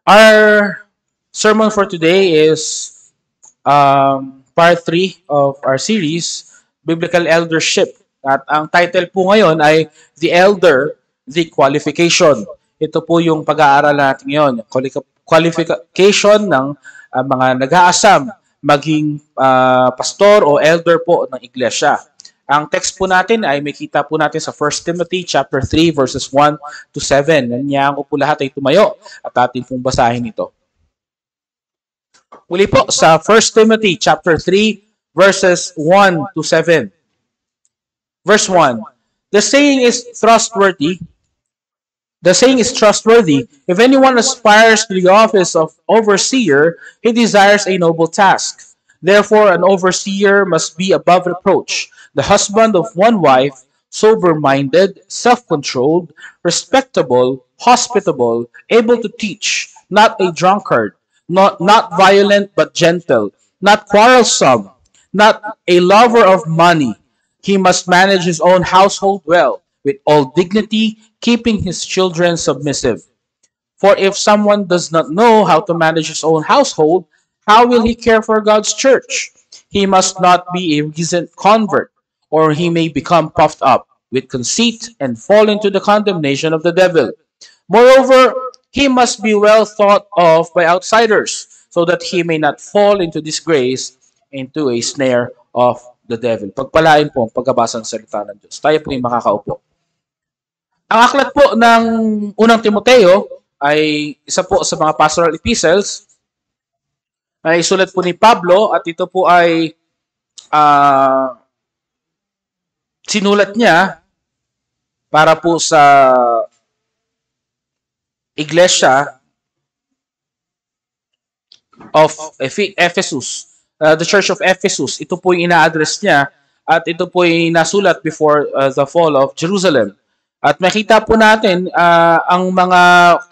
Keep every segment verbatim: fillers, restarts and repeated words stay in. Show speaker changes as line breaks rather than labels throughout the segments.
Our sermon for today is um, part three of our series, Biblical Eldership. At ang title po ngayon ay The Elder, The Qualification. Ito po yung pag-aaral natin ngayon, qualification ng uh, mga nag-aasam maging uh, pastor o elder po ng iglesia. Ang text po natin ay may kita po natin sa First Timothy chapter three verses one to seven. Nanyayahan ko po lahat ay tumayo at atin pong basahin ito. Muli po sa First Timothy chapter three verses one to seven. Verse one. The saying is trustworthy. The saying is trustworthy. If anyone aspires to the office of overseer, he desires a noble task. Therefore, an overseer must be above reproach, the husband of one wife, sober-minded, self-controlled, respectable, hospitable, able to teach, not a drunkard, not, not violent but gentle, not quarrelsome, not a lover of money. He must manage his own household well, with all dignity, keeping his children submissive. For if someone does not know how to manage his own household, how will he care for God's church? He must not be a recent convert, or he may become puffed up with conceit and fall into the condemnation of the devil. Moreover, he must be well thought of by outsiders, so that he may not fall into disgrace, into a snare of the devil. Pagpalain po ang pagkabasa ng salita ng Diyos. Tayo po yung makakaupo. Ang aklat po ng unang Timoteo ay isa po sa mga pastoral epistles ay isulat po ni Pablo at ito po ay uh, sinulat niya para po sa iglesia of Ephesus. Uh, the Church of Ephesus. Ito po yung ina-address niya at ito po yung nasulat before uh, the fall of Jerusalem. At makita po natin uh, ang mga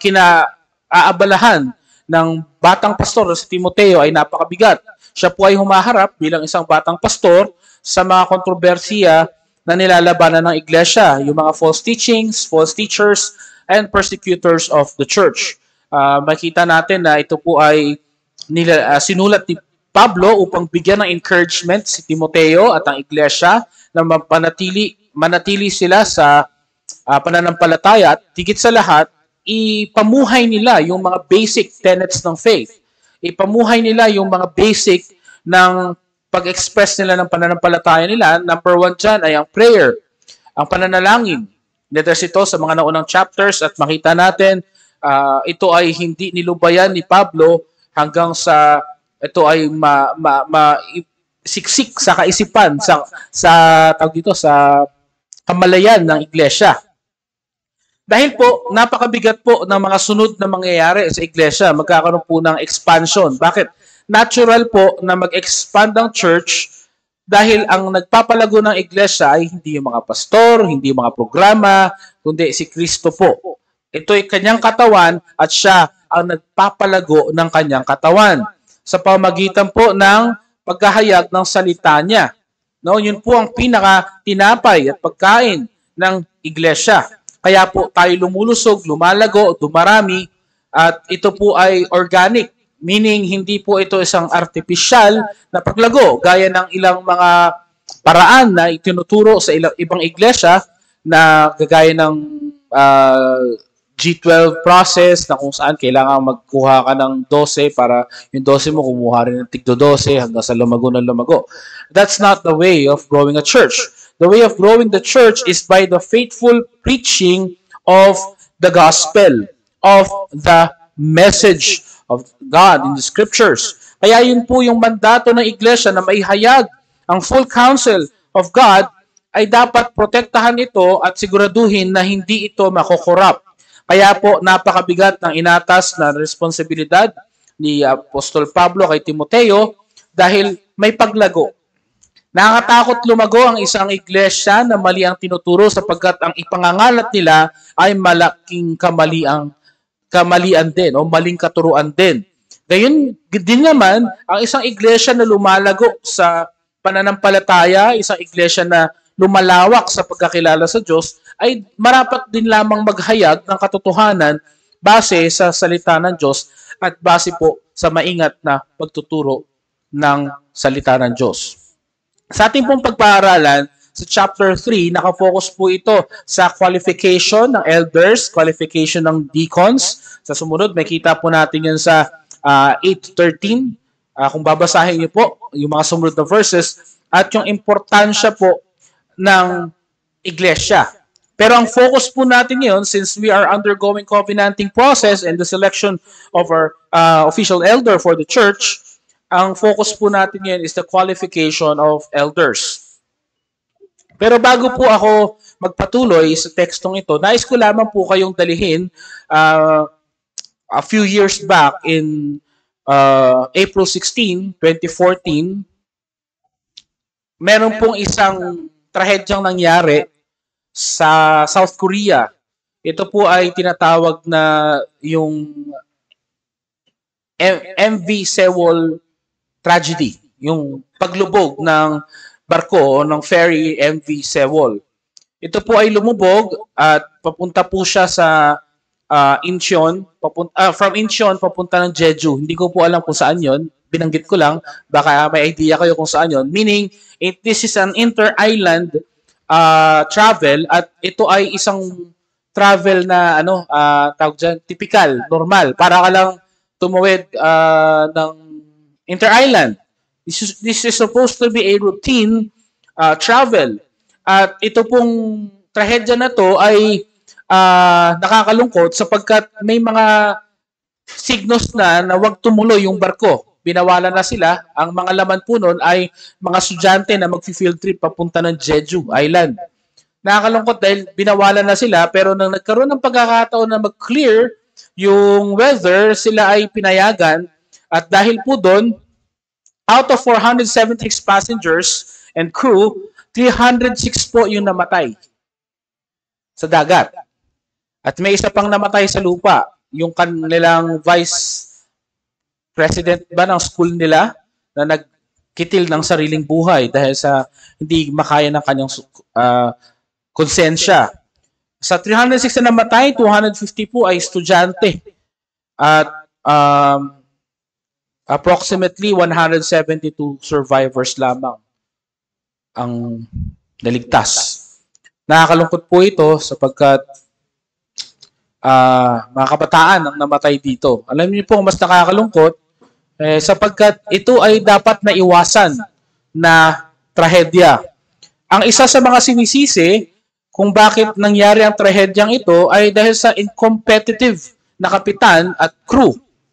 kinaabalahan ng batang pastor si Timoteo ay napakabigat. Siya po ay humaharap bilang isang batang pastor sa mga kontrobersiya na nilalabanan ng iglesia, yung mga false teachings, false teachers, and persecutors of the church. Uh, makita natin na ito po ay nila, uh, sinulat ni Pablo upang bigyan ng encouragement si Timoteo at ang iglesia na manatili, manatili sila sa uh, pananampalataya at higit sa lahat, ipamuhay nila yung mga basic tenets ng faith. Ipamuhay nila yung mga basic ng pag-express nila ng pananampalataya nila. Number one dyan ay ang prayer, ang pananalangin. Letters ito sa mga naunang chapters at makita natin, uh, ito ay hindi nilubayan ni Pablo hanggang sa ito ay ma, ma, ma siksik sa kaisipan sa sa tawag dito sa kamalayan ng iglesia. Dahil po napakabigat po ng mga sunod na mangyayari sa iglesia, magkakaroon po ng expansion. Bakit? Natural po na mag-expand ang church dahil ang nagpapalago ng iglesia ay hindi yung mga pastor, hindi yung mga programa, kundi si Kristo po. Ito ay kanyang katawan at siya ang nagpapalago ng kanyang katawan sa pamagitan po ng paghahayag ng salita niya. No, yun po ang pinaka-tinapay at pagkain ng iglesia. Kaya po tayo lumulusog, lumalago, dumarami, at ito po ay organic. Meaning, hindi po ito isang artificial na paglago, gaya ng ilang mga paraan na itinuturo sa ilang, ibang iglesia na gagaya ng uh, G twelve process na kung saan kailangan magkuha ka ng twelve para yung twelve mo kumuha rin ng tigdo twelve hanggang sa lumago ng lumago. That's not the way of growing a church. The way of growing the church is by the faithful preaching of the gospel, of the message of God in the scriptures. Kaya yun po yung mandato ng iglesia na maihayag ang full counsel of God ay dapat protektahan ito at siguraduhin na hindi ito makokorrupt. Kaya po napakabigat ng inatas na responsibilidad ni Apostol Pablo kay Timoteo dahil may paglago. Nakakatakot lumago ang isang iglesia na mali ang tinuturo sapagkat ang ipangangalat nila ay malaking kamaliang kamalian din o maling katuruan din. Gayun din naman ang isang iglesia na lumalago sa pananampalataya, isang iglesia na lumalawak sa pagkakilala sa Diyos, ay marapat din lamang maghayag ng katotohanan base sa salita ng Diyos at base po sa maingat na pagtuturo ng salita ng Diyos. Sa ating pong pagpaaralan, sa chapter three, nakafocus po ito sa qualification ng elders, qualification ng deacons. Sa sumunod, may kita po natin yan sa uh, eight to thirteen. Uh, kung babasahin niyo po yung mga sumunod na verses at yung importansya po ng iglesia. Pero ang focus po natin ngayon, since we are undergoing covenanting process and the selection of our uh, official elder for the church, ang focus po natin ngayon is the qualification of elders. Pero bago po ako magpatuloy sa tekstong ito, nais ko lamang po kayong dalihin uh, a few years back in uh, April sixteenth, twenty fourteen, meron pong isang trahedyang nangyari sa South Korea. Ito po ay tinatawag na yung M V Sewol tragedy, yung paglubog ng barko o ng ferry M V Sewol. Ito po ay lumubog at papunta po siya sa uh, Incheon, papunta, uh, from Incheon papunta ng Jeju. Hindi ko po alam kung saan yon. Binanggit ko lang, baka may idea kayo kung saan yon. Meaning, it, this is an inter-island uh, travel at ito ay isang travel na ano, uh, tawag dyan, typical, normal. Para ka lang tumawid uh, ng inter-island. This is, this is supposed to be a routine uh, travel. At ito pong trahedya na to ay uh, nakakalungkot sapagkat may mga signos na na wag tumuloy yung barko. Binawalan na sila. Ang mga laman po nun ay mga estudyante na mag-field trip papunta ng Jeju Island. Nakakalungkot dahil binawalan na sila pero nang nagkaroon ng pagkakataon na mag-clear yung weather, sila ay pinayagan at dahil po doon, out of four hundred seventy-six passengers and crew, three hundred six po yung namatay sa dagat. At may isa pang namatay sa lupa, yung kanilang vice president ba ng school nila na nagkitil ng sariling buhay dahil sa hindi makaya ng kanyang uh, konsensya. Sa three hundred six na namatay, two hundred fifty po ay estudyante. At um, approximately one hundred seventy-two survivors lamang ang naligtas. Nakakalungkot po ito sapagkat uh, mga kabataan ang namatay dito. Alam niyo po, mas nakakalungkot eh, sapagkat ito ay dapat na iwasan na trahedya. Ang isa sa mga sinisisi kung bakit nangyari ang trahedyang ito ay dahil sa incompetitive na kapitan at crew.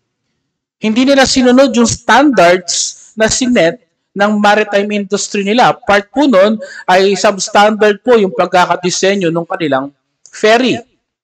Hindi nila sinunod yung standards na sinet ng maritime industry nila. Part po nun ay substandard po yung pagkakadisenyo ng kanilang ferry.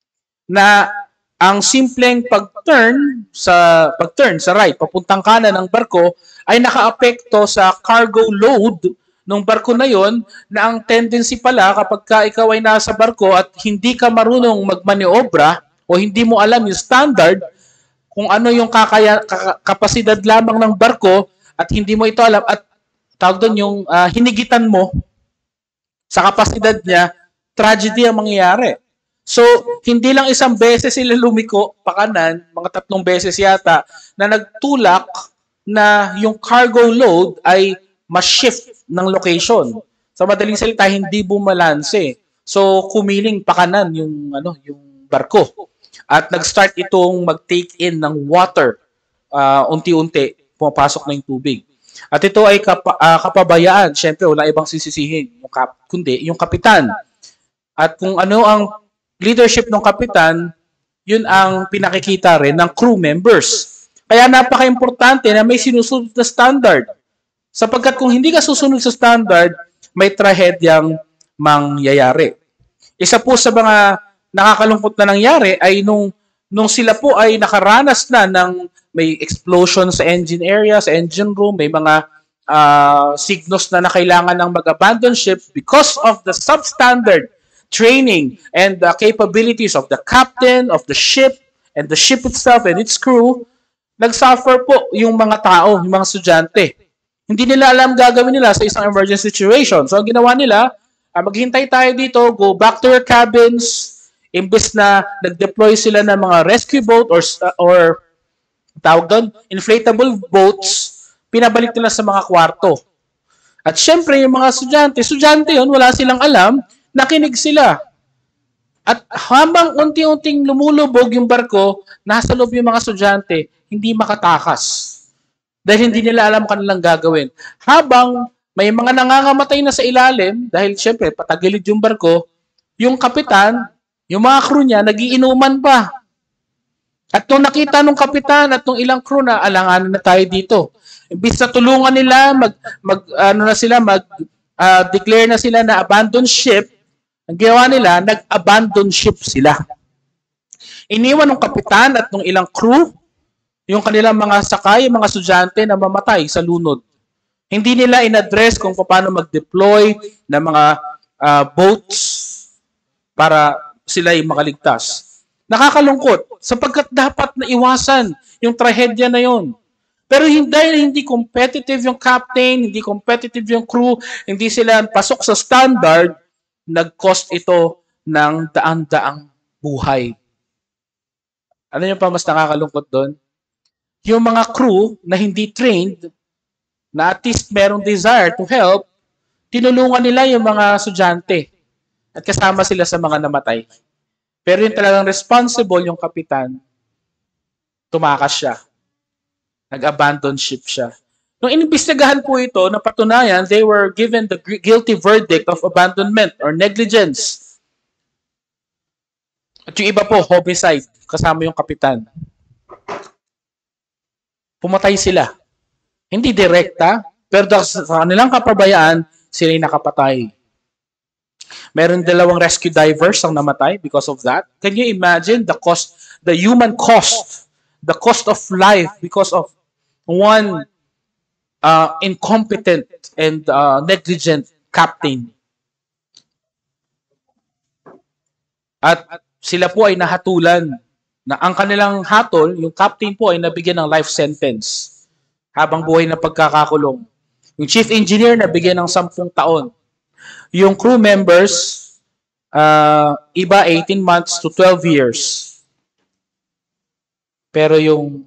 Na ang simpleng pag-turn sa pag-turn sa right, papuntang kanan ng barko ay nakaapekto sa cargo load ng barko na yon na ang tendency pala kapag ka ikaw ay nasa barko at hindi ka marunong magmaniobra o hindi mo alam yung standard kung ano yung kakaya, kapasidad lamang ng barko at hindi mo ito alam at tawag doon yung uh, hinigitan mo sa kapasidad niya, tragedy ang mangyayari. So, hindi lang isang beses sila lumiko pa kanan, mga tatlong beses yata, na nagtulak na yung cargo load ay ma-shift ng location. Sa madaling salita, hindi bumalanse. So, kumiling pa kanan yung, ano, yung barko. At nag-start itong mag-take in ng water. Uh, unti-unti, pumapasok na yung tubig. At ito ay kap- uh, kapabayaan. Siyempre, wala ibang sisisihin. Yung kap- kundi, yung kapitan. At kung ano ang leadership ng kapitan, yun ang pinakikita rin ng crew members. Kaya napaka-importante na may sinusunod na standard. Sapagkat kung hindi ka susunod sa standard, may trahedyang mangyayari. Isa po sa mga nakakalungkot na nangyari ay nung, nung sila po ay nakaranas na ng may explosion sa engine area, sa engine room, may mga uh, signos na na kailangan ng mag-abandon ship because of the substandard training and the capabilities of the captain of the ship and the ship itself and its crew, nagsuffer po yung mga tao, yung mga estudyante. Hindi nila alam gagawin nila sa isang emergency situation. So, ang ginawa nila, uh, maghintay tayo dito, go back to your cabins, imbes na nag-deploy sila ng mga rescue boat or, or tawag doon, inflatable boats, pinabalik nila sa mga kwarto. At syempre, yung mga estudyante, estudyante yun, wala silang alam, nakinig sila. At habang unti-unting lumulubog yung barko, nasa loob yung mga estudyante, hindi makatakas. Dahil hindi nila alam kanilang gagawin. Habang may mga nangangamatay na sa ilalim, dahil syempre, patagilid yung barko, yung kapitan, yung mga crew niya, nagiinuman pa. At nung nakita nung kapitan at nung ilang crew na, alanganan na tayo dito. Imbis na tulungan nila, mag, mag ano na sila, mag uh, declare na sila na abandon ship, ang ginawa nila, nag-abandon ship sila. Iniwan ng kapitan at ng ilang crew, yung kanilang mga sakay, mga estudyante na mamatay sa lunod. Hindi nila in-address kung paano mag-deploy ng mga uh, boats para sila ay makaligtas. Nakakalungkot, sapagkat dapat na iwasan yung trahedya na yon. Pero hindi, hindi competitive yung captain, hindi competitive yung crew, hindi sila pasok sa standard, nag-cost ito ng daan-daang buhay. Ano yung pa mas nakakalungkot doon? Yung mga crew na hindi trained, na at least merong desire to help, tinulungan nila yung mga estudyante at kasama sila sa mga namatay. Pero yung talagang responsible, yung kapitan, tumakas siya. Nag-abandon ship siya. Nung inimbestigahan po ito, napatunayan, they were given the guilty verdict of abandonment or negligence. At yung iba po, homicide, kasama yung kapitan. Pumatay sila. Hindi direkta, pero sa kanilang kapabayaan, sila yung nakapatay. Meron dalawang rescue divers ang namatay because of that. Can you imagine the cost, the human cost, the cost of life because of one uh, incompetent and uh, negligent captain? At sila po ay nahatulan na ang kanilang hatol, yung captain po ay nabigyan ng life sentence habang buhay na pagkakakulong. Yung chief engineer nabigyan ng sampung taon. Yung crew members, uh, iba eighteen months to twelve years. Pero yung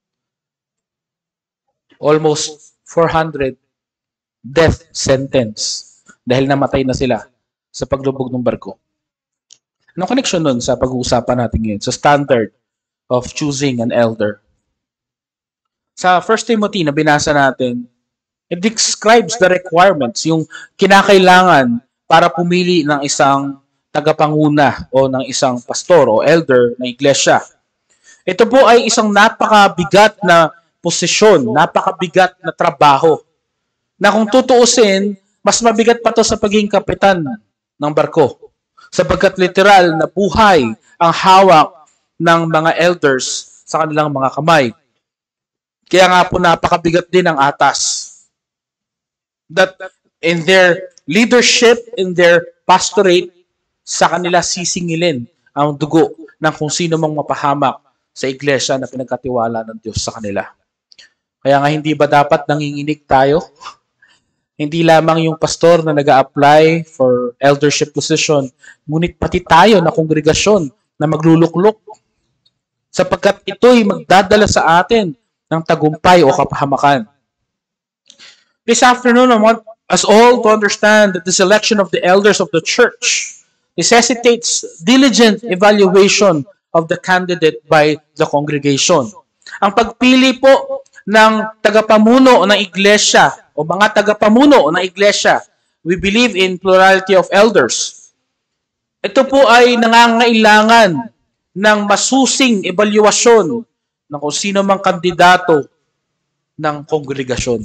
almost four hundred death sentence dahil namatay na sila sa paglubog ng barko. Anong connection nun sa pag-uusapan natin ngayon? Sa standard of choosing an elder. Sa First Timothy na binasa natin, it describes the requirements, yung kinakailangan para pumili ng isang tagapanguna o ng isang pastor o elder na iglesia. Ito po ay isang napakabigat na posisyon, napakabigat na trabaho, na kung tutuusin, mas mabigat pa to sa pagiging kapitan ng barko. Sapagkat literal na buhay ang hawak ng mga elders sa kanilang mga kamay. Kaya nga po napakabigat din ang atas. That in their leadership, in their pastorate, sa kanila sisingilin ang dugo ng kung sino mang mapahamak sa iglesia na pinagkatiwala ng Diyos sa kanila. Kaya nga hindi ba dapat nanginginig tayo? Hindi lamang yung pastor na nag-a-apply for eldership position, ngunit pati tayo na kongregasyon na magluluklok. Sapagkat ito'y magdadala sa atin ng tagumpay o kapahamakan. This afternoon, I want us all to understand that the selection of the elders of the church necessitates diligent evaluation of the candidate by the congregation. Ang pagpili po ng tagapamuno ng iglesia o mga tagapamuno ng iglesia, we believe in plurality of elders. Ito po ay nangangailangan ng masusing evaluasyon ng kung sino mang kandidato ng kongregasyon.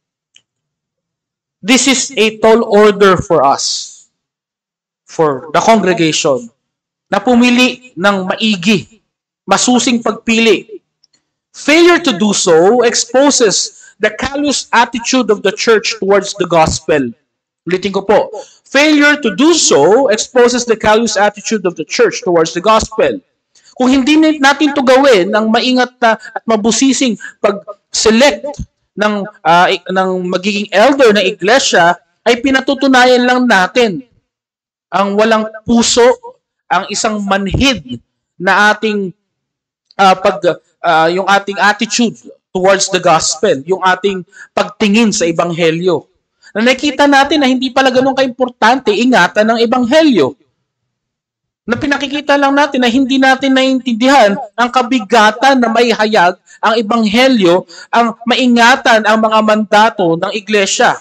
This is a tall order for us, for the congregation, na pumili ng maigi, masusing pagpili. Failure to do so exposes the callous attitude of the church towards the gospel. Ulitin ko po. Failure to do so exposes the callous attitude of the church towards the gospel. Kung hindi natin ito gawin ng maingat na at mabusising pag-select ng, uh, ng magiging elder ng iglesia, ay pinatutunayan lang natin ang walang puso, ang isang manhid na ating uh, pag uh, yung ating attitude towards the gospel, yung ating pagtingin sa ebanghelyo. Na nakita natin na hindi pala ganun kaimportante ingatan ng ebanghelyo. Na pinakikita lang natin na hindi natin naiintindihan ang kabigatan na maihayag ang ebanghelyo, ang maingatan ang mga mandato ng iglesia.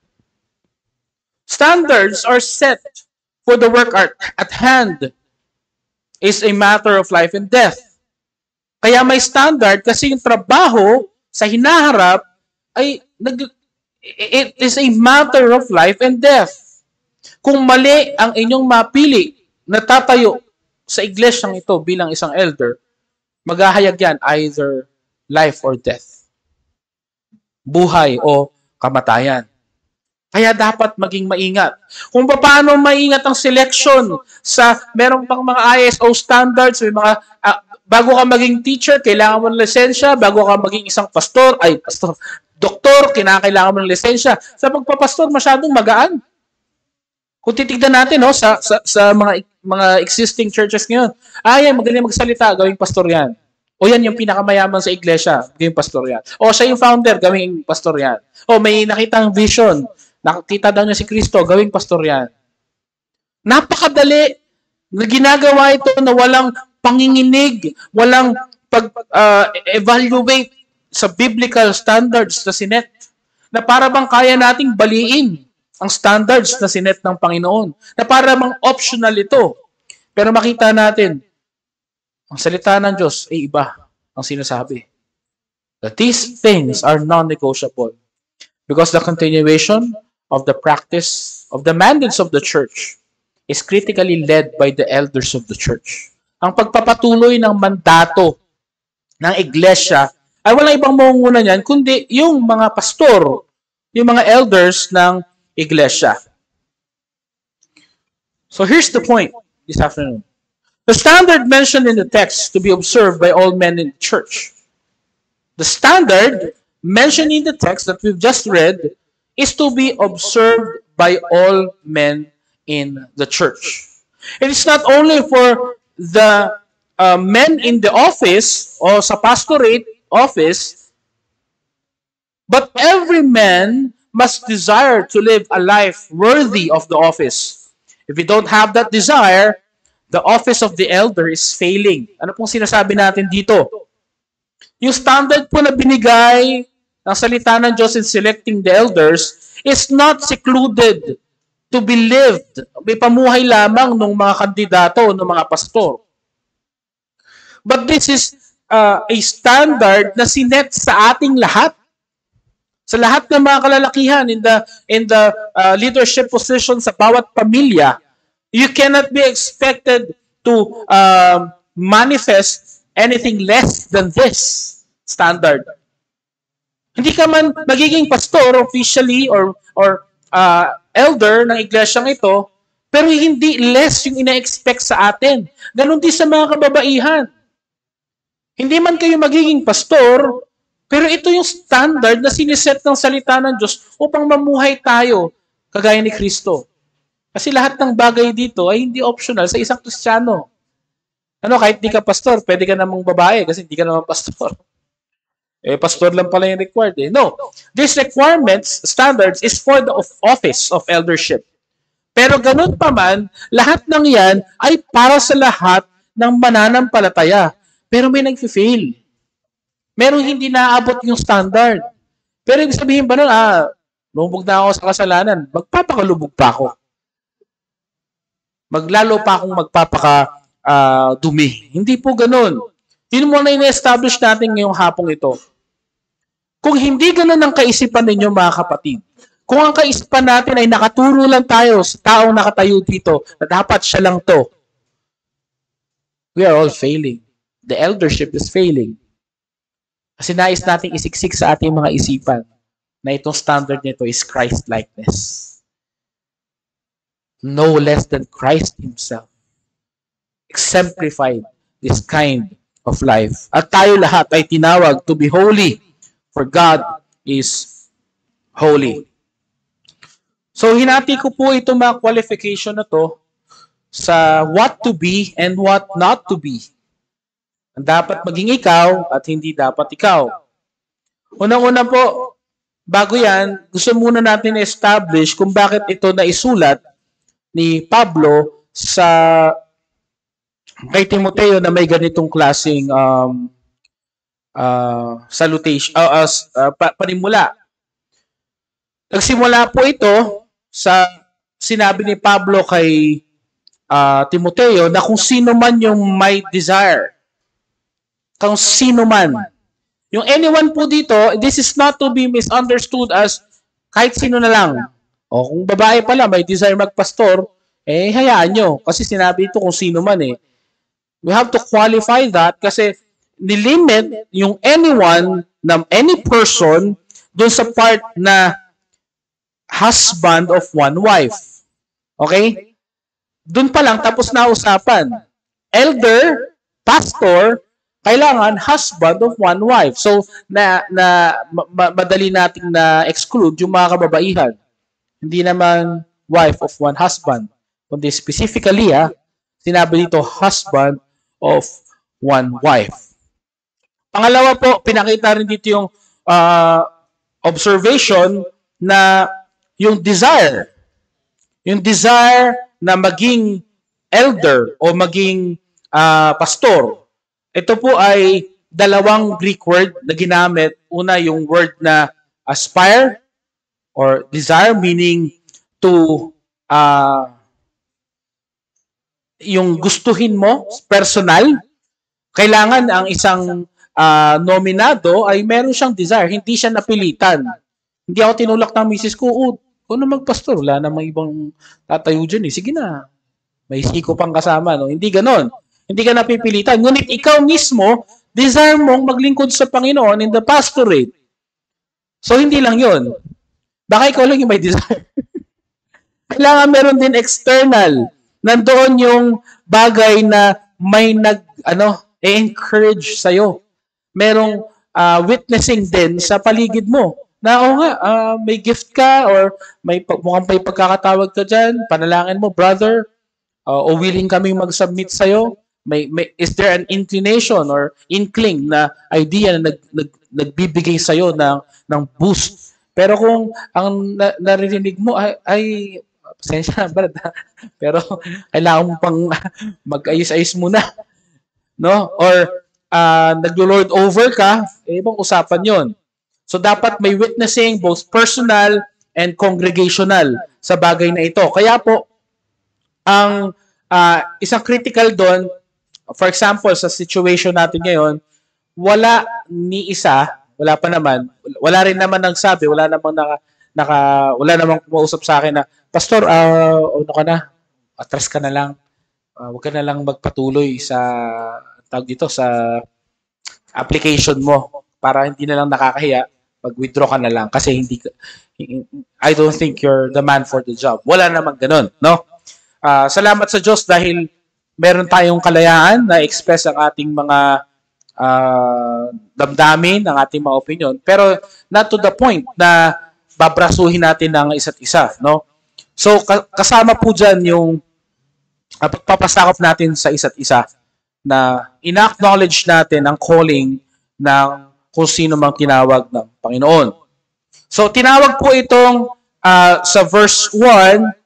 Standards are set for the work at hand is a matter of life and death. Kaya may standard kasi yung trabaho sa hinaharap ay nag, it is a matter of life and death. Kung mali ang inyong mapili na tatayo sa iglesyang ito bilang isang elder, maghahayag yan either life or death. Buhay o kamatayan. Kaya dapat maging maingat. Kung paano maingat ang selection sa merong pang mga I S O standards, may mga uh, bago ka maging teacher, kailangan mo ng lisensya. Bago ka maging isang pastor, ay pastor, doktor, kinakailangan mo ng lisensya. Sa pagpapastor, masyadong magaan. Kung titignan natin no, sa, sa, sa mga, mga existing churches ngayon, ay, magaling magsalita, gawing pastor yan. O yan yung pinakamayaman sa iglesia, gawing pastor yan. O siya yung founder, gawing pastor yan. O may nakitang vision, nakita daw niya si Kristo, gawing pastor yan. Napakadali na ginagawa ito na walang panginginig, walang pag-evaluate uh, sa biblical standards na sinet, na para bang kaya nating baliin ang standards na sinet ng Panginoon, na para bang optional ito. Pero makita natin, ang salita ng Diyos ay iba ang sinasabi. That these things are non-negotiable because the continuation of the practice of the mandates of the church is critically led by the elders of the church. Ang pagpapatuloy ng mandato ng iglesia ay wala ibang mangunguna niyan kundi yung mga pastor, yung mga elders ng iglesia. So here's the point this afternoon. The standard mentioned in the text to be observed by all men in the church. The standard mentioned in the text that we've just read is to be observed by all men in the church. It is not only for the uh, men in the office o sa pastorate office, but every man must desire to live a life worthy of the office. If you don't have that desire, the office of the elder is failing. Ano pong sinasabi natin dito? Yung standard po na binigay ng salita ng Diyos in selecting the elders is not secluded to be lived. May pamuhay lamang ng mga kandidato, ng mga pastor. But this is uh, a standard na sinet sa ating lahat. Sa lahat ng mga kalalakihan in the, in the uh, leadership position sa bawat pamilya, you cannot be expected to uh, manifest anything less than this standard. Hindi ka man magiging pastor officially or or uh, elder ng iglesyang ito, pero hindi less yung ina-expect sa atin. Ganon din sa mga kababaihan. Hindi man kayo magiging pastor, pero ito yung standard na siniset ng salita ng Diyos upang mamuhay tayo kagaya ni Kristo. Kasi lahat ng bagay dito ay hindi optional sa isang Kristiyano. Ano, kahit di ka pastor, pwede ka namang babae kasi hindi ka naman pastor. Eh, pastor lang pala yung required. Eh. No. These requirements, standards, is for the office of eldership. Pero ganun pa man, lahat ng yan ay para sa lahat ng mananampalataya. Pero may nag-fail. Merong hindi naabot yung standard. Pero ibig sabihin ba nun, ah, lumubog na ako sa kasalanan, magpapakalubog pa ako. Maglalo pa akong magpapaka uh, dumi. Hindi po ganun. Yun muna ina-establish natin ngayong hapong ito. Kung hindi ganun ang kaisipan ninyo, mga kapatid, kung ang kaisipan natin ay nakaturo lang tayo sa taong nakatayo dito, na dapat siya lang to, we are all failing. The eldership is failing. Kasi nais nating isiksik sa ating mga isipan na itong standard nito is Christ-likeness. No less than Christ Himself exemplified this kind of life. At tayo lahat ay tinawag to be holy, for God is holy. So, hinati ko po itong mga qualification na to sa what to be and what not to be. Ang dapat maging ikaw at hindi dapat ikaw. Unang-una po, bago yan, gusto muna natin establish kung bakit ito naisulat ni Pablo sa kay Timoteo na may ganitong klaseng um, uh, salutation, uh, uh, uh, panimula. Nagsimula po ito sa sinabi ni Pablo kay uh, Timoteo na kung sino man yung may desire, kung sino man. Yung anyone po dito, this is not to be misunderstood as kahit sino na lang. O kung babae pala may desire magpastor, eh hayaan nyo. Kasi sinabi ito kung sino man eh. We have to qualify that kasi nilimit yung anyone, na any person, dun sa part na husband of one wife. Okay? Dun pa lang, tapos na usapan. Elder, pastor, kailangan husband of one wife. So, na, na ma, madali nating na exclude yung mga kababaihan. Hindi naman wife of one husband. Kundi specifically, ha, sinabi dito, husband of one wife. Pangalawa po, pinakita rin dito yung uh, observation na yung desire. Yung desire na maging elder o maging uh, pastor. Ito po ay dalawang Greek word na ginamit. Una, yung word na aspire or desire, meaning to, uh, yung gustuhin mo, personal. Kailangan ang isang uh, nominado ay meron siyang desire, hindi siya napilitan. Hindi ako tinulak ng misis ko, oh, kung na magpastor, wala namang ibang tatayo dyan eh. Sige na, may siko pang kasama. No? Hindi ganon. Hindi ka napipilitan. Ngunit ikaw mismo, desire mong maglingkod sa Panginoon in the pastorate. So, hindi lang yun. Baka ikaw lang yung may desire. Kailangan meron din external. Nandoon yung bagay na may nag, ano, encourage sa'yo. Merong uh, witnessing din sa paligid mo. Na, o nga, uh, may gift ka or may mukhang may pagkakatawag ka dyan, panalangin mo, brother, uh, o willing kaming mag-submit sa'yo. May, may, is there an inclination or inkling na idea na nag, nag, nagbibigay sa'yo ng, ng boost? Pero kung ang na, naririnig mo ay, ay pasensya na, brad, pero kailangan mo pang mag-ayos-ayos muna. No? Or uh, naglo-lord over ka, eh, ibang usapan yon. So, dapat may witnessing, both personal and congregational sa bagay na ito. Kaya po, ang uh, isang critical doon, for example, sa situation natin ngayon, wala ni isa, wala pa naman, wala rin naman nagsabi, wala namang naka, naka wala namang kumausap sa akin na, Pastor, uh, ano ka na, atras ka na lang, uh, huwag ka na lang magpatuloy sa, tawag dito, sa application mo para hindi na lang nakakahiya, mag-withdraw ka na lang kasi hindi, I don't think you're the man for the job. Wala namang ganun, no? Uh, salamat sa Diyos dahil meron tayong kalayaan na express ang ating mga uh, damdamin, ang ating mga opinion, pero not to the point na babrasuhin natin ang isa't isa, no? So, kasama po dyan yung uh, pagpapasakop natin sa isa't isa na ina-acknowledge natin ang calling ng kung sino mang tinawag ng Panginoon. So, tinawag po itong uh, sa verse one,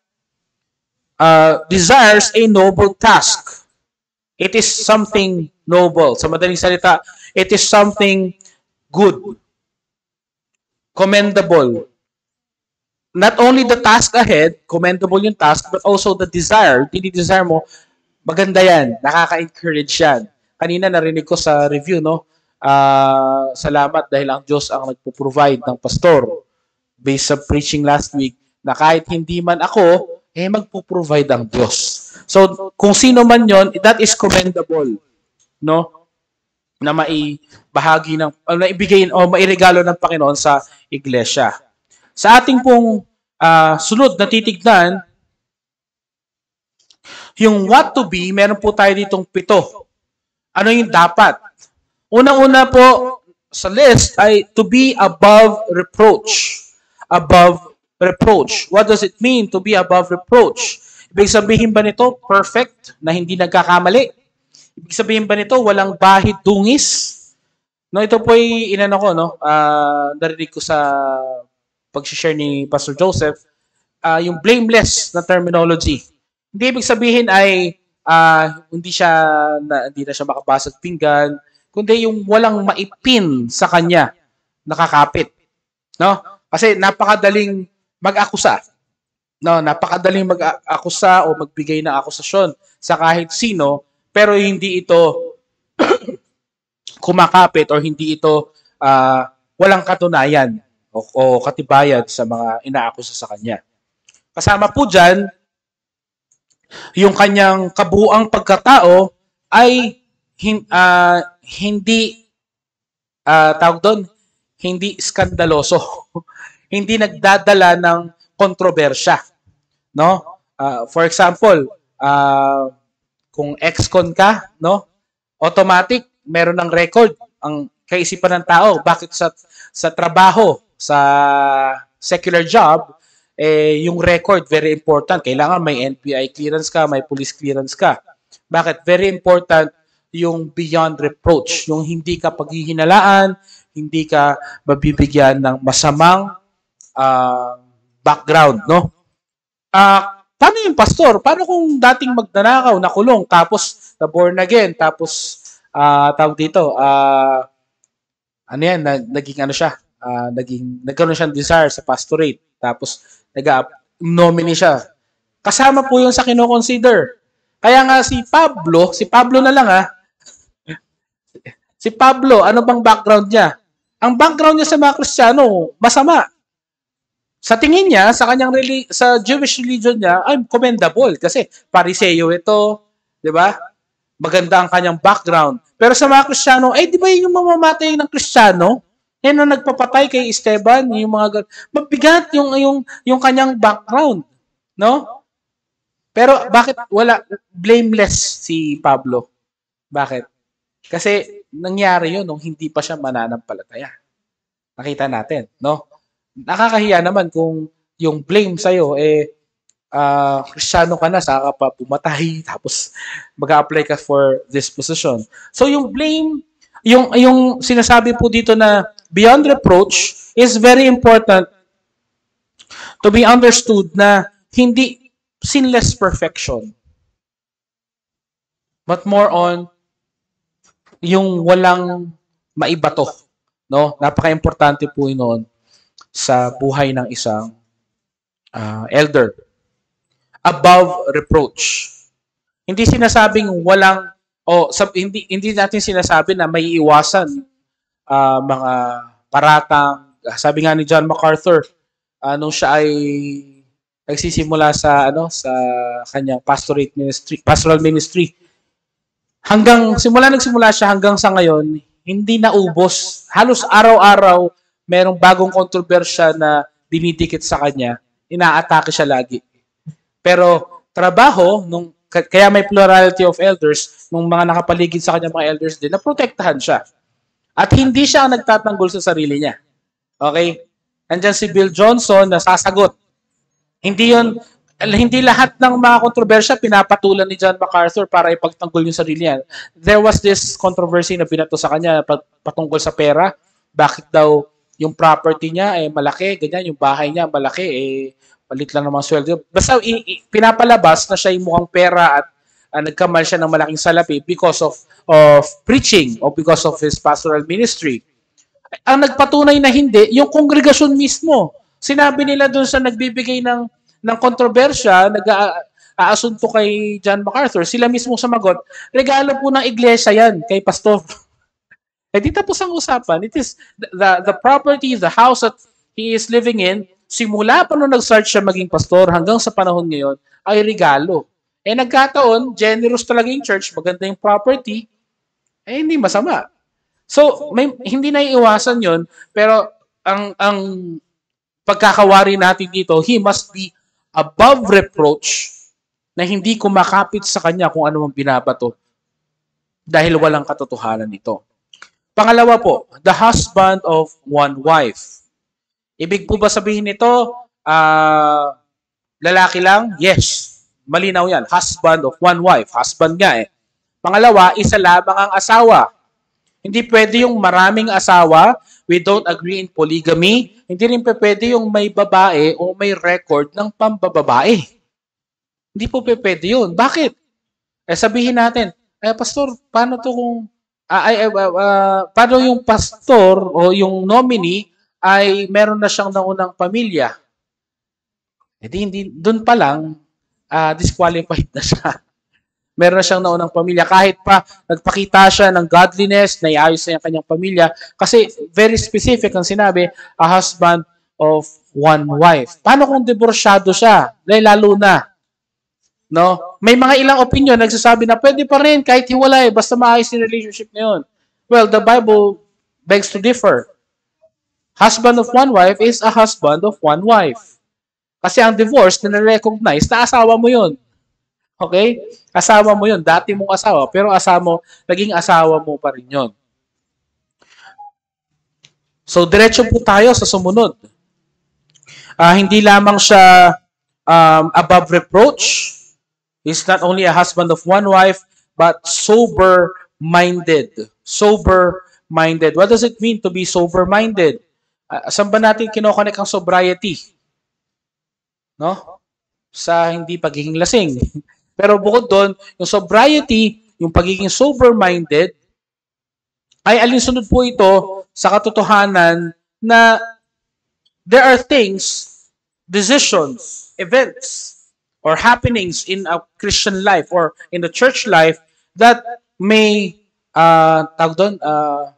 Uh, desires a noble task. It is something noble. Sa madaling salita, it is something good, commendable. Not only the task ahead, commendable yung task, but also the desire. Dinidesire mo, maganda yan, nakaka-encourage yan. Kanina narinig ko sa review, no? Uh, salamat dahil ang Diyos ang nagpo-provide ng pastor. Based sa preaching last week, na kahit hindi man ako, eh magpo-provide ang Diyos. So, kung sino man yon, that is commendable, no? Na maibahagi ng, o maibigay, o mairegalo ng Panginoon sa iglesia. Sa ating pong uh, sunod na titignan, yung what to be, meron po tayo ditong pito. Ano yung dapat? Unang-una po sa list ay to be above reproach. Above reproach. What does it mean to be above reproach? Ibig sabihin ba nito perfect, na hindi nagkakamali? Ibig sabihin ba nito, walang bahid dungis? No, ito po ay inano ko, no? Uh, narinig ko sa pag-share ni Pastor Joseph, uh, yung blameless na terminology. Hindi ibig sabihin ay uh, hindi siya na, hindi na siya makabasag pinggan, kundi yung walang maipin sa kanya nakakapit. No? Kasi napakadaling mag-akusa. No, napakadaling mag-akusa o magbigay ng akusasyon sa kahit sino, pero hindi ito kumakapit or hindi ito uh, walang katunayan o, o katibayan sa mga inaakusa sa kanya. Kasama po dyan, yung kanyang kabuuang pagkatao ay hin, uh, hindi uh, tawag doon, hindi skandaloso. Hindi nagdadala ng kontrobersya. No? Uh, for example, uh, kung ex-con ka, no? Automatic meron ng record ang kaisipan ng tao. Bakit sa sa trabaho, sa secular job, eh yung record very important. Kailangan may N B I clearance ka, may police clearance ka. Bakit? Very important yung beyond reproach, yung hindi ka paghihinalaan, hindi ka mabibigyan ng masamang uh, background, no? Ah, uh, paano yung pastor? Paano kung dating magnanakaw, nakulong, tapos na born again, tapos ah uh, tawag dito, ah uh, ano yan, na, naging ano siya, uh, naging nagkaroon siyang desire sa pastorate, tapos nag-nominee siya. Kasama po yun sa kino-consider. Kaya nga si Pablo, si Pablo na lang ha. Si Pablo, ano bang background niya? Ang background niya sa mga Kristiyano, masama. Sa tingin niya, sa kanyang sa Jewish religion niya, ay commendable kasi Pariseo ito, 'di ba? Maganda ang kanyang background. Pero sa mga Kristiyano, ay di ba yung mamamatay ng Kristiyano? Yan ang nagpapatay kay Esteban, yung mga mabigat yung yung yung kanyang background, no? Pero bakit wala blameless si Pablo? Bakit? Kasi nangyari 'yun nung hindi pa siya mananampalataya. Nakita natin, no? Nakakahiya naman kung yung blame sa'yo, eh, uh, Kristiyano ka na, saka ka pa pumatay, tapos mag-a-apply ka for this position. So yung blame, yung, yung sinasabi po dito na beyond reproach is very important to be understood na hindi sinless perfection, but more on yung walang maibato. No? Napaka-importante po yun sa buhay ng isang uh, elder. Above reproach. Hindi sinasabing walang o sab, hindi hindi natin sinasabi na may iwasan uh, mga paratang. Sabi nga ni John MacArthur, uh, nung siya ay nagsisimula sa ano sa kanyang pastorate ministry, pastoral ministry. Hanggang simula nagsimula siya hanggang sa ngayon, hindi naubos. Halos araw-araw merong bagong kontrobersya na dinidikit sa kanya, inaatake siya lagi. Pero trabaho, nung, kaya may plurality of elders, nung mga nakapaligid sa kanya mga elders din, naprotektahan siya. At hindi siya ang nagtatanggol sa sarili niya. Okay? Andyan si Bill Johnson na sasagot. Hindi yun, hindi lahat ng mga kontrobersya pinapatulan ni John MacArthur para ipagtanggol yung sarili niya. There was this controversy na binato sa kanya patungkol sa pera. Bakit daw yung property niya eh malaki, ganyan, yung bahay niya malaki, eh palit lang naman sweldo. Basta i- i- pinapalabas na siya yung mukhang pera at uh, nagkamal siya ng malaking salapi because of of preaching or because of his pastoral ministry. Ang nagpatunay na hindi, yung kongregasyon mismo. Sinabi nila doon sa nagbibigay ng ng kontrobersya, nag-aasunto kay John MacArthur, sila mismo sumagot, regalo po ng iglesia yan kay pastor. Eh di tapos ang usapan. It is the, the property, the house that he is living in, simula pa nung nag-start siya maging pastor hanggang sa panahon ngayon, ay regalo. Eh nagkataon, generous talaga yung church, maganda yung property, eh hindi masama. So, may, hindi na iiwasan yon, pero ang, ang pagkakawari natin dito, he must be above reproach na hindi kumakapit sa kanya kung ano mang binabato dahil walang katotohanan ito. Pangalawa po, the husband of one wife. Ibig po ba sabihin nito, uh, lalaki lang? Yes. Malinaw yan. Husband of one wife. Husband nga eh. Pangalawa, isa lamang ang asawa. Hindi pwede yung maraming asawa. We don't agree in polygamy. Hindi rin pwede yung may babae o may record ng pambababae. Hindi po pwede yun. Bakit? Eh sabihin natin, eh pastor, paano to kung uh, ay, uh, uh, paano yung pastor o yung nominee ay meron na siyang naunang pamilya? Eh di, hindi doon pa lang uh, disqualified na siya. Meron na siyang naunang pamilya. Kahit pa nagpakita siya ng godliness, naiayos na yung kanyang pamilya. Kasi very specific ang sinabi, a husband of one wife. Paano kung diborsyado siya? Lalo na. No? May mga ilang opinion nagsasabi na pwede pa rin kahit hiwalay, basta maayos yung relationship na yun. Well, the Bible begs to differ. Husband of one wife is a husband of one wife. Kasi ang divorce, na-recognize na asawa mo yun. Okay? Asawa mo yun. Dati mong asawa. Pero asawa mo, naging asawa mo pa rin yun. So, diretso po tayo sa sumunod. Uh, hindi lamang siya um, above reproach. He's not only a husband of one wife, but sober-minded. Sober-minded. What does it mean to be sober-minded? Uh, saan ba natin kinokonek ang sobriety? No? Sa hindi pagiging lasing. Pero bukod doon, yung sobriety, yung pagiging sober-minded, ay alinsunod po ito sa katotohanan na there are things, decisions, events, or happenings in a Christian life or in the church life that may uh, tawag doon, uh,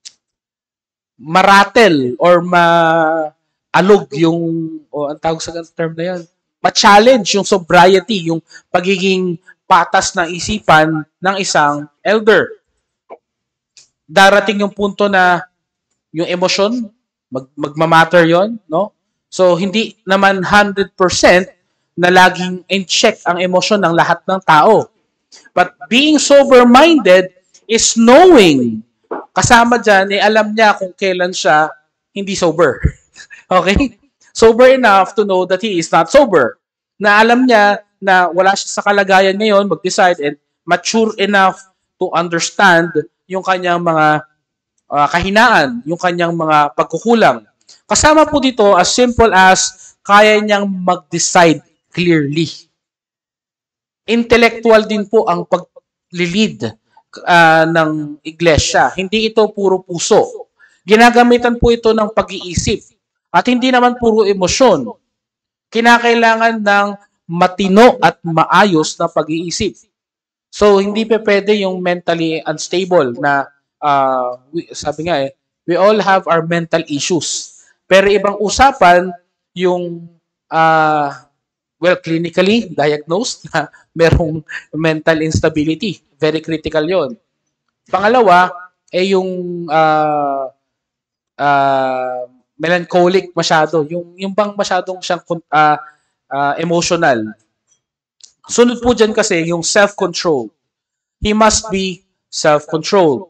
maratel or maalog yung, o oh, ang tawag sa term na yan, ma-challenge yung sobriety, yung pagiging patas ng isipan ng isang elder. Darating yung punto na yung emosyon, mag magmamatter yon, no? So, hindi naman one hundred percent na laging in check ang emosyon ng lahat ng tao. But being sober-minded is knowing, kasama dyan, eh, alam niya kung kailan siya hindi sober. Okay? Sober enough to know that he is not sober. Na alam niya na wala siya sa kalagayan ngayon, mag-decide, and mature enough to understand yung kanyang mga uh, kahinaan, yung kanyang mga pagkukulang. Kasama po dito, as simple as kaya niyang mag-decide clearly. Intellectual din po ang pag-lead uh, ng iglesia. Hindi ito puro puso. Ginagamitan po ito ng pag-iisip. At hindi naman puro emosyon. Kinakailangan ng matino at maayos na pag-iisip. So, hindi pa pwede yung mentally unstable na, uh, sabi nga eh, we all have our mental issues. Pero ibang usapan, yung, uh, well, clinically diagnosed na merong mental instability. Very critical yon. Pangalawa, eh yung uh, uh, melancholic masyado. Yung, yung bang masyadong siyang uh, uh, emotional. Sunod po dyan kasi yung self-control. He must be self-controlled.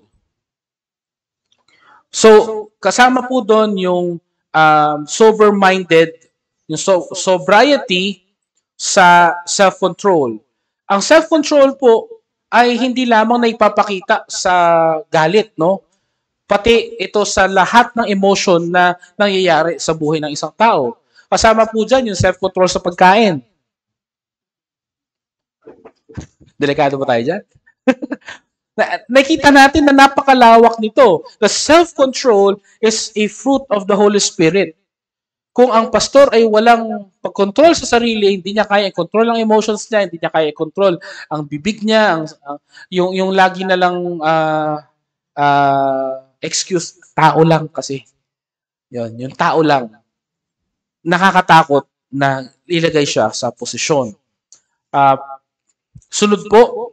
So, kasama po doon yung um, sober-minded, yung so sobriety sa self-control. Ang self-control po ay hindi lamang na ipapakita sa galit, no? Pati ito sa lahat ng emotion na nangyayari sa buhay ng isang tao. Kasama po dyan yung self-control sa pagkain. Delikado ba tayo dyan? Nakita natin na napakalawak nito. The self-control is a fruit of the Holy Spirit. Kung ang pastor ay walang pag-control sa sarili, hindi niya kaya i-control ang emotions niya, hindi niya kaya i-control ang bibig niya, ang, ang, yung, yung lagi na lang uh, uh, excuse, tao lang kasi. Yun, yung tao lang. Nakakatakot na ilagay siya sa posisyon. Uh, sunod po,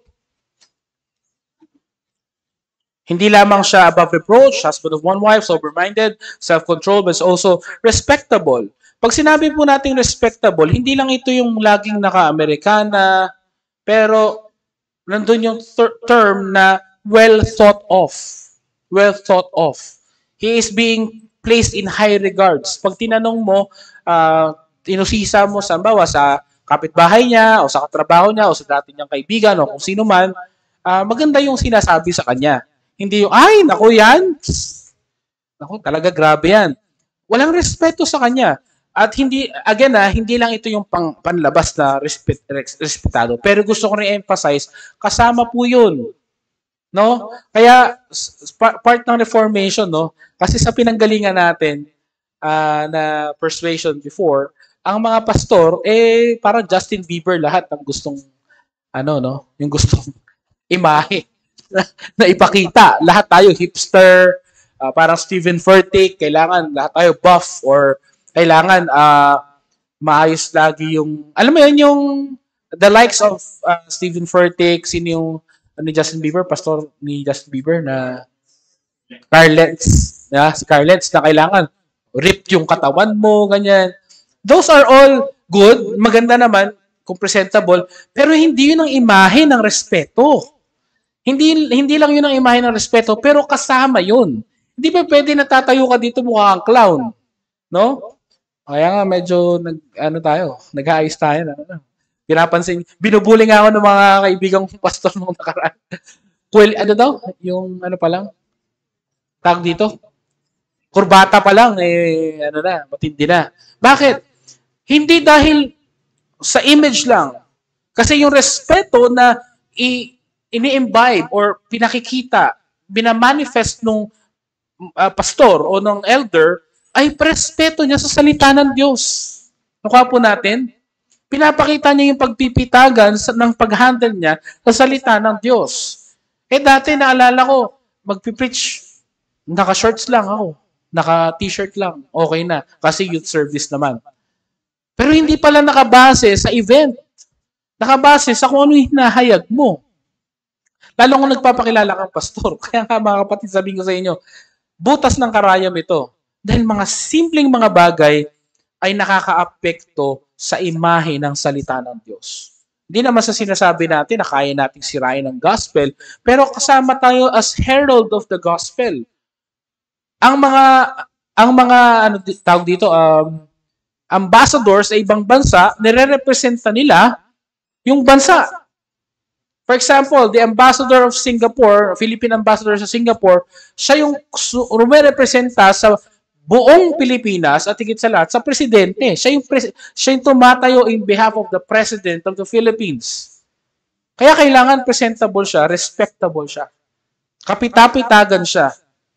hindi lamang siya above reproach, husband of one wife, sober-minded, self-controlled, but also respectable. Pag sinabi po natin respectable, hindi lang ito yung laging naka-Amerikana, pero nandun yung term na well thought of. Well thought of. He is being placed in high regards. Pag tinanong mo, uh, inusisa mo sa bawa sa kapitbahay niya, o sa katrabaho niya, o sa dati niyang kaibigan, o kung sino man, uh, maganda yung sinasabi sa kanya. Hindi yung, ay, naku yan. Naku, talaga grabe yan. Walang respeto sa kanya. At hindi, again ah, hindi lang ito yung pang, panlabas na respet, respetado. Pero gusto ko rin emphasize, kasama po yun. No? Kaya, part ng Reformation, no? Kasi sa pinanggalingan natin, uh, na persuasion before, ang mga pastor, eh, parang Justin Bieber lahat ang gustong, ano, no? Yung gustong imahe na, na ipakita. Lahat tayo hipster, uh, parang Stephen Furtick, kailangan lahat tayo buff or kailangan uh, maayos lagi yung, alam mo yun, yung the likes of uh, Stephen Furtick, sino yung uh, ni Justin Bieber, pastor ni Justin Bieber na Carlets, yeah, si Carlets na kailangan ripped yung katawan mo, ganyan. Those are all good, maganda naman, kung presentable, pero hindi yun ang imahe ng respeto. Hindi hindi lang yun ang imahe ng respeto, pero kasama yun. Hindi pa pwede natatayo ka dito mukha kang clown. No? Kaya nga medyo nag ano tayo, nag-aayos tayo na. Ano, pinapansin, binubuli nga ako ng mga kaibigang pastor nung nakaraan. Well, ano daw? Yung ano pa lang? Tawag dito? Kurbata pa lang eh ano na, matindi na. Bakit? Hindi dahil sa image lang. Kasi yung respeto na i ini-imbibe or pinakikita, binamanifest nung uh, pastor o nung elder ay prespeto niya sa salita ng Diyos. Nakuha po natin? Pinapakita niya yung pagpipitagan sa, ng pag-handle niya sa salita ng Diyos. Eh dati naalala ko, magpipreach, naka-shorts lang ako, naka-t-shirt lang, okay na, kasi youth service naman. Pero hindi pala nakabase sa event. Nakabase sa kung ano yung hinahayag mo. Lalo kung nagpapakilala kang pastor. Kaya nga mga kapatid, sabihin ko sa inyo, butas ng karayom ito. Dahil mga simpleng mga bagay ay nakaka-apekto sa imahe ng salita ng Diyos. Hindi naman sa sinasabi natin na kaya nating sirain ang gospel, pero kasama tayo as herald of the gospel. Ang mga, ang mga, ano tawag dito, um, ambassadors sa ibang bansa, nire-representa nila yung bansa. For example, the ambassador of Singapore, Philippine ambassador sa Singapore, siya yung rumerepresenta sa buong Pilipinas at higit sa lahat sa presidente. Siya yung, pres- siya yung tumatayo in behalf of the President of the Philippines. Kaya kailangan presentable siya, respectable siya. Kapitapitagan siya.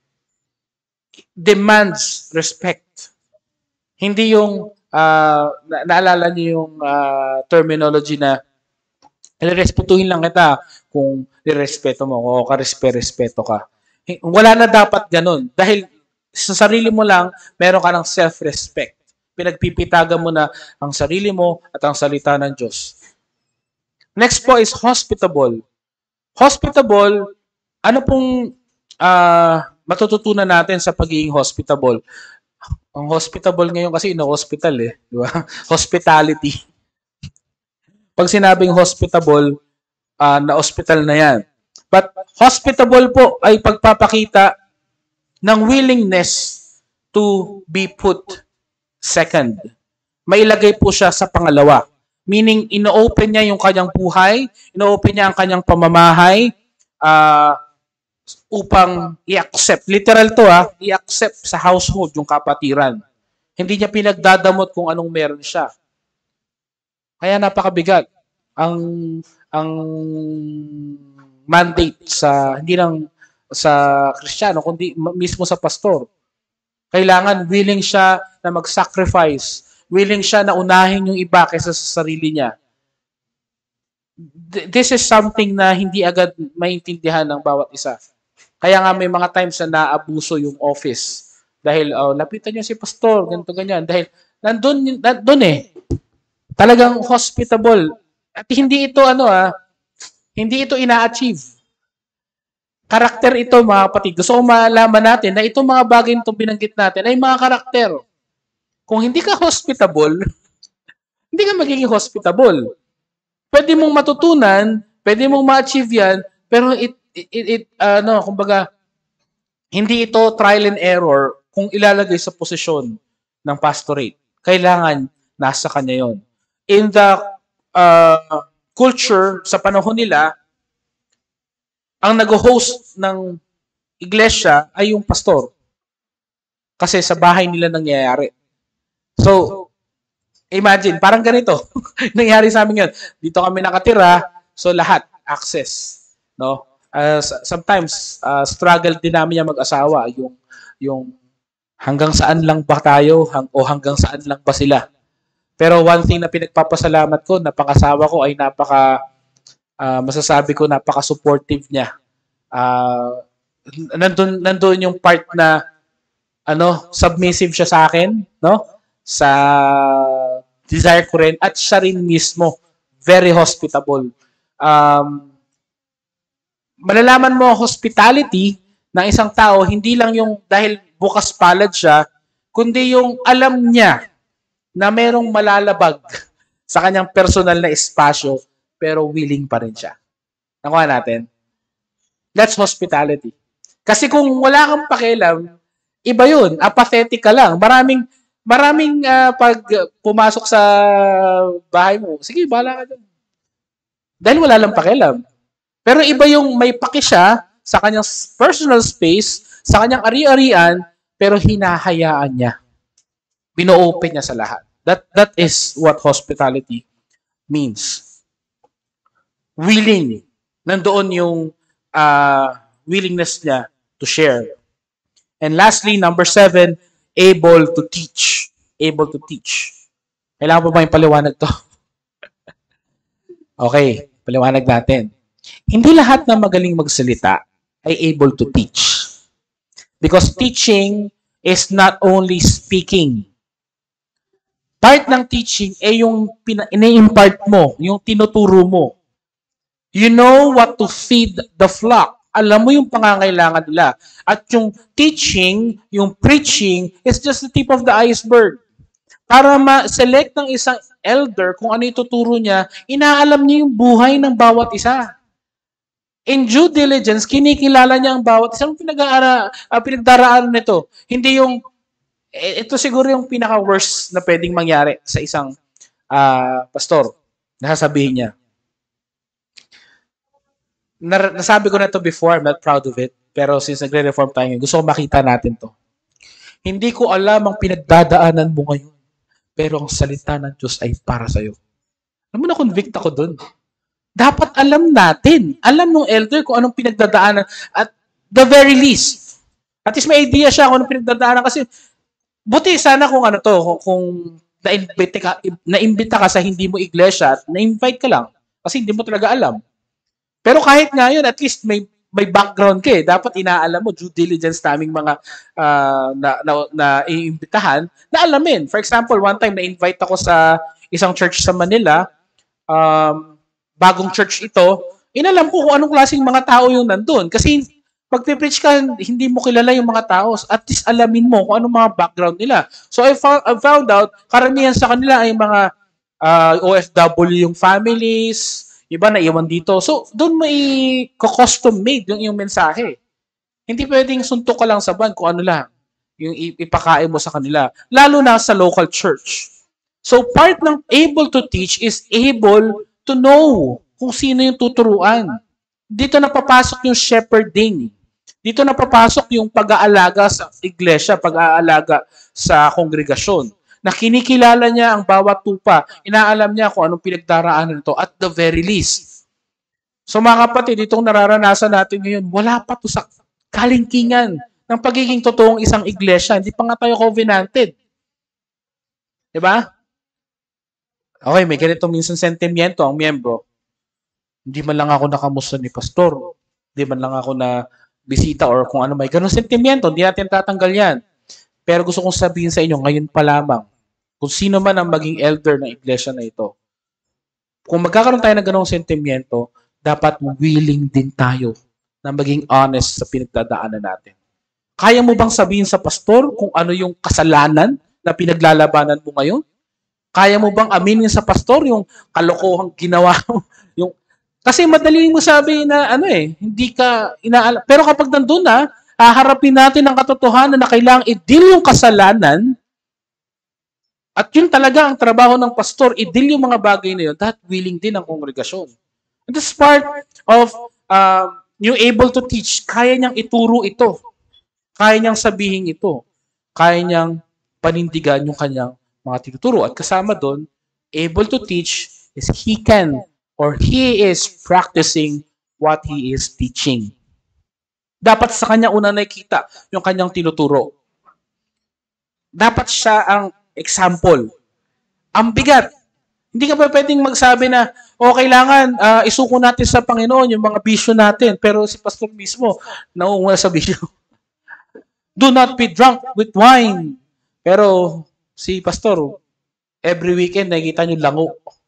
Demands respect. Hindi yung, uh, na- naalala niyo yung uh, terminology na respetuhin lang kita kung nirespeto mo o karespe-respeto ka. Wala na dapat ganun. Dahil sa sarili mo lang, meron ka ng self-respect. Pinagpipitagan mo na ang sarili mo at ang salita ng Diyos. Next po is hospitable. Hospitable, ano pong uh, matututunan natin sa pagiging hospitable? Ang hospitable ngayon kasi ino-hospital eh. Di ba? Hospitality. Pag sinabing hospitable, uh, na-hospital na yan. But hospitable po ay pagpapakita ng willingness to be put second. Mailagay po siya sa pangalawa. Meaning, ino-open niya yung kanyang buhay, ino-open niya ang kanyang pamamahay uh, upang i-accept. Literal to ha, i-accept sa household yung kapatiran. Hindi niya pinagdadamot kung anong meron siya. Kaya napakabigat ang ang mandate sa hindi lang sa Kristiyano kundi mismo sa pastor. Kailangan willing siya na mag-sacrifice, willing siya na unahin yung iba kaysa sa sarili niya. This is something na hindi agad maintindihan ng bawat isa. Kaya nga may mga times na naabuso yung office dahil oh, lapitan niyo si pastor, ganito ganyan dahil nandun nandun eh. Talagang hospitable. At hindi ito ano ah, hindi ito ina-achieve. Karakter ito mga kapatid. Gusto ko malaman natin na itong mga bagay itong binanggit natin ay mga karakter. Kung hindi ka hospitable, hindi ka magiging hospitable. Pwede mong matutunan, pwede mong ma-achieve yan, pero it, it, it, it ano, kumbaga, hindi ito trial and error kung ilalagay sa posisyon ng pastorate. Kailangan nasa kanya yon. In the uh, culture sa panahon nila, ang nag-host ng iglesia ay yung pastor. Kasi sa bahay nila nangyayari. So, imagine, parang ganito. Nangyari sa amin yun. Dito kami nakatira, so lahat, access. No? Uh, sometimes, uh, struggle din namin yung mag-asawa. Yung, yung hanggang saan lang ba tayo hang, o hanggang saan lang ba sila. Pero one thing na pinagpapasalamat ko, napangasawa ko ay napaka, uh, masasabi ko, napaka-supportive niya. Uh, nandun, nandun yung part na ano, submissive siya sa akin, no? Sa desire ko rin at siya rin mismo very hospitable. Um, malalaman mo hospitality ng isang tao hindi lang yung dahil bukas palad siya, kundi yung alam niya na merong malalabag sa kanyang personal na espasyo pero willing pa rin siya. Nakuha natin? That's hospitality. Kasi kung wala kang pakialam, iba yun, apathetic ka lang. Maraming, maraming uh, pag pumasok sa bahay mo, sige, bahala ka dyan. Dahil wala lang pakialam. Pero iba yung may paki siya sa kanyang personal space, sa kanyang ari-arian, pero hinahayaan niya. Bino-open niya sa lahat. That, that is what hospitality means. Willing. Nandoon yung uh, willingness niya to share. And lastly, number seven, able to teach. Able to teach. Kailangan pa ba yung paliwanag to? Okay, paliwanag natin. Hindi lahat na magaling magsalita ay able to teach. Because teaching is not only speaking. Part ng teaching ay yung ina-impart mo, yung tinuturo mo. You know what to feed the flock. Alam mo yung pangangailangan nila. At yung teaching, yung preaching, is just the tip of the iceberg. Para ma-select ng isang elder kung ano ituturo niya, inaalam niya yung buhay ng bawat isa. In due diligence, kinikilala niya ang bawat isa. Anong pinag-aara, uh, pinagdaraan nito? Hindi yung, eh, ito siguro yung pinaka-worst na pwedeng mangyari sa isang uh, pastor. Nasasabihin niya. Nasabi ko na to before, I'm not proud of it. Pero since nagre-reform tayo ngayon, gusto ko makita natin to. Hindi ko alam ang pinagdadaanan mo ngayon. Pero ang salita ng Diyos ay para sa'yo. Alam mo, na-convict ako dun. Dapat alam natin. Alam ng elder kung anong pinagdadaanan. At the very least. At least may idea siya kung anong pinagdadaanan. Kasi buti sana kung ano to, kung, kung na-invite ka, na-imbita ka sa hindi mo iglesia at na-invite ka lang. Kasi hindi mo talaga alam. Pero kahit nga yun, at least may may background ka eh. Dapat inaalam mo, due diligence naming mga uh, na, na, na iimbitahan, na alamin. For example, one time na-invite ako sa isang church sa Manila, um, bagong church ito, inalam ko kung anong klaseng mga tao yung nandun. Kasi pag preach ka, hindi mo kilala yung mga tao. At least alamin mo kung anong mga background nila. So I found, I found out, karamihan sa kanila ay mga uh, O F W yung families, iba na iwan dito. So, doon mo i-custom made yung iyong mensahe. Hindi pwedeng suntok ka lang sa van kung ano lang yung ipakain mo sa kanila. Lalo na sa local church. So, part ng able to teach is able to know kung sino yung tuturuan. Dito na papasok yung shepherding. Dito na papasok yung pag-aalaga sa iglesia, pag-aalaga sa kongregasyon. Na kinikilala niya ang bawat tupa, inaalam niya kung anong pinagdaraanan nito at the very least. So mga kapatid, itong nararanasan natin ngayon, wala pa to sa kalingkingan ng pagiging totoong isang iglesia. Hindi pa nga tayo covenanted. Diba? Okay, may ganito minsan sentimiento ang miyembro. Hindi man lang ako nakamusta ni pastor. Hindi man lang ako na bisita or kung ano may ganun sentimiento. Hindi natin tatanggal yan. Pero gusto kong sabihin sa inyo, ngayon pa lamang, kung sino man ang maging elder ng iglesia na ito, kung magkakaroon tayo ng ganong sentimiento, dapat willing din tayo na maging honest sa pinagdadaanan natin. Kaya mo bang sabihin sa pastor kung ano yung kasalanan na pinaglalabanan mo ngayon? Kaya mo bang aminin sa pastor yung kalokohang ginawa mo? Yung... Kasi madali mo sabihin na ano eh, hindi ka inaalam. Pero kapag nandun na, haharapin natin ang katotohanan na kailangang i-deal yung kasalanan. At yun talaga ang trabaho ng pastor, i-deal yung mga bagay na yun, dahil willing din ang kongregasyon. And this part of uh, yung able to teach, kaya niyang ituro ito. Kaya niyang sabihin ito. Kaya niyang panindigan yung kanyang mga tinuturo. At kasama doon, able to teach is he can or he is practicing what he is teaching. Dapat sa kanya una nakikita yung kanyang tinuturo. Dapat siya ang example. Ang bigat. Hindi ka pa pwedeng magsabi na, o oh, kailangan uh, isuko natin sa Panginoon yung mga bisyo natin. Pero si pastor mismo, nauunga sa bisyo. Do not be drunk with wine. Pero si pastor, every weekend nakikita niyo lango.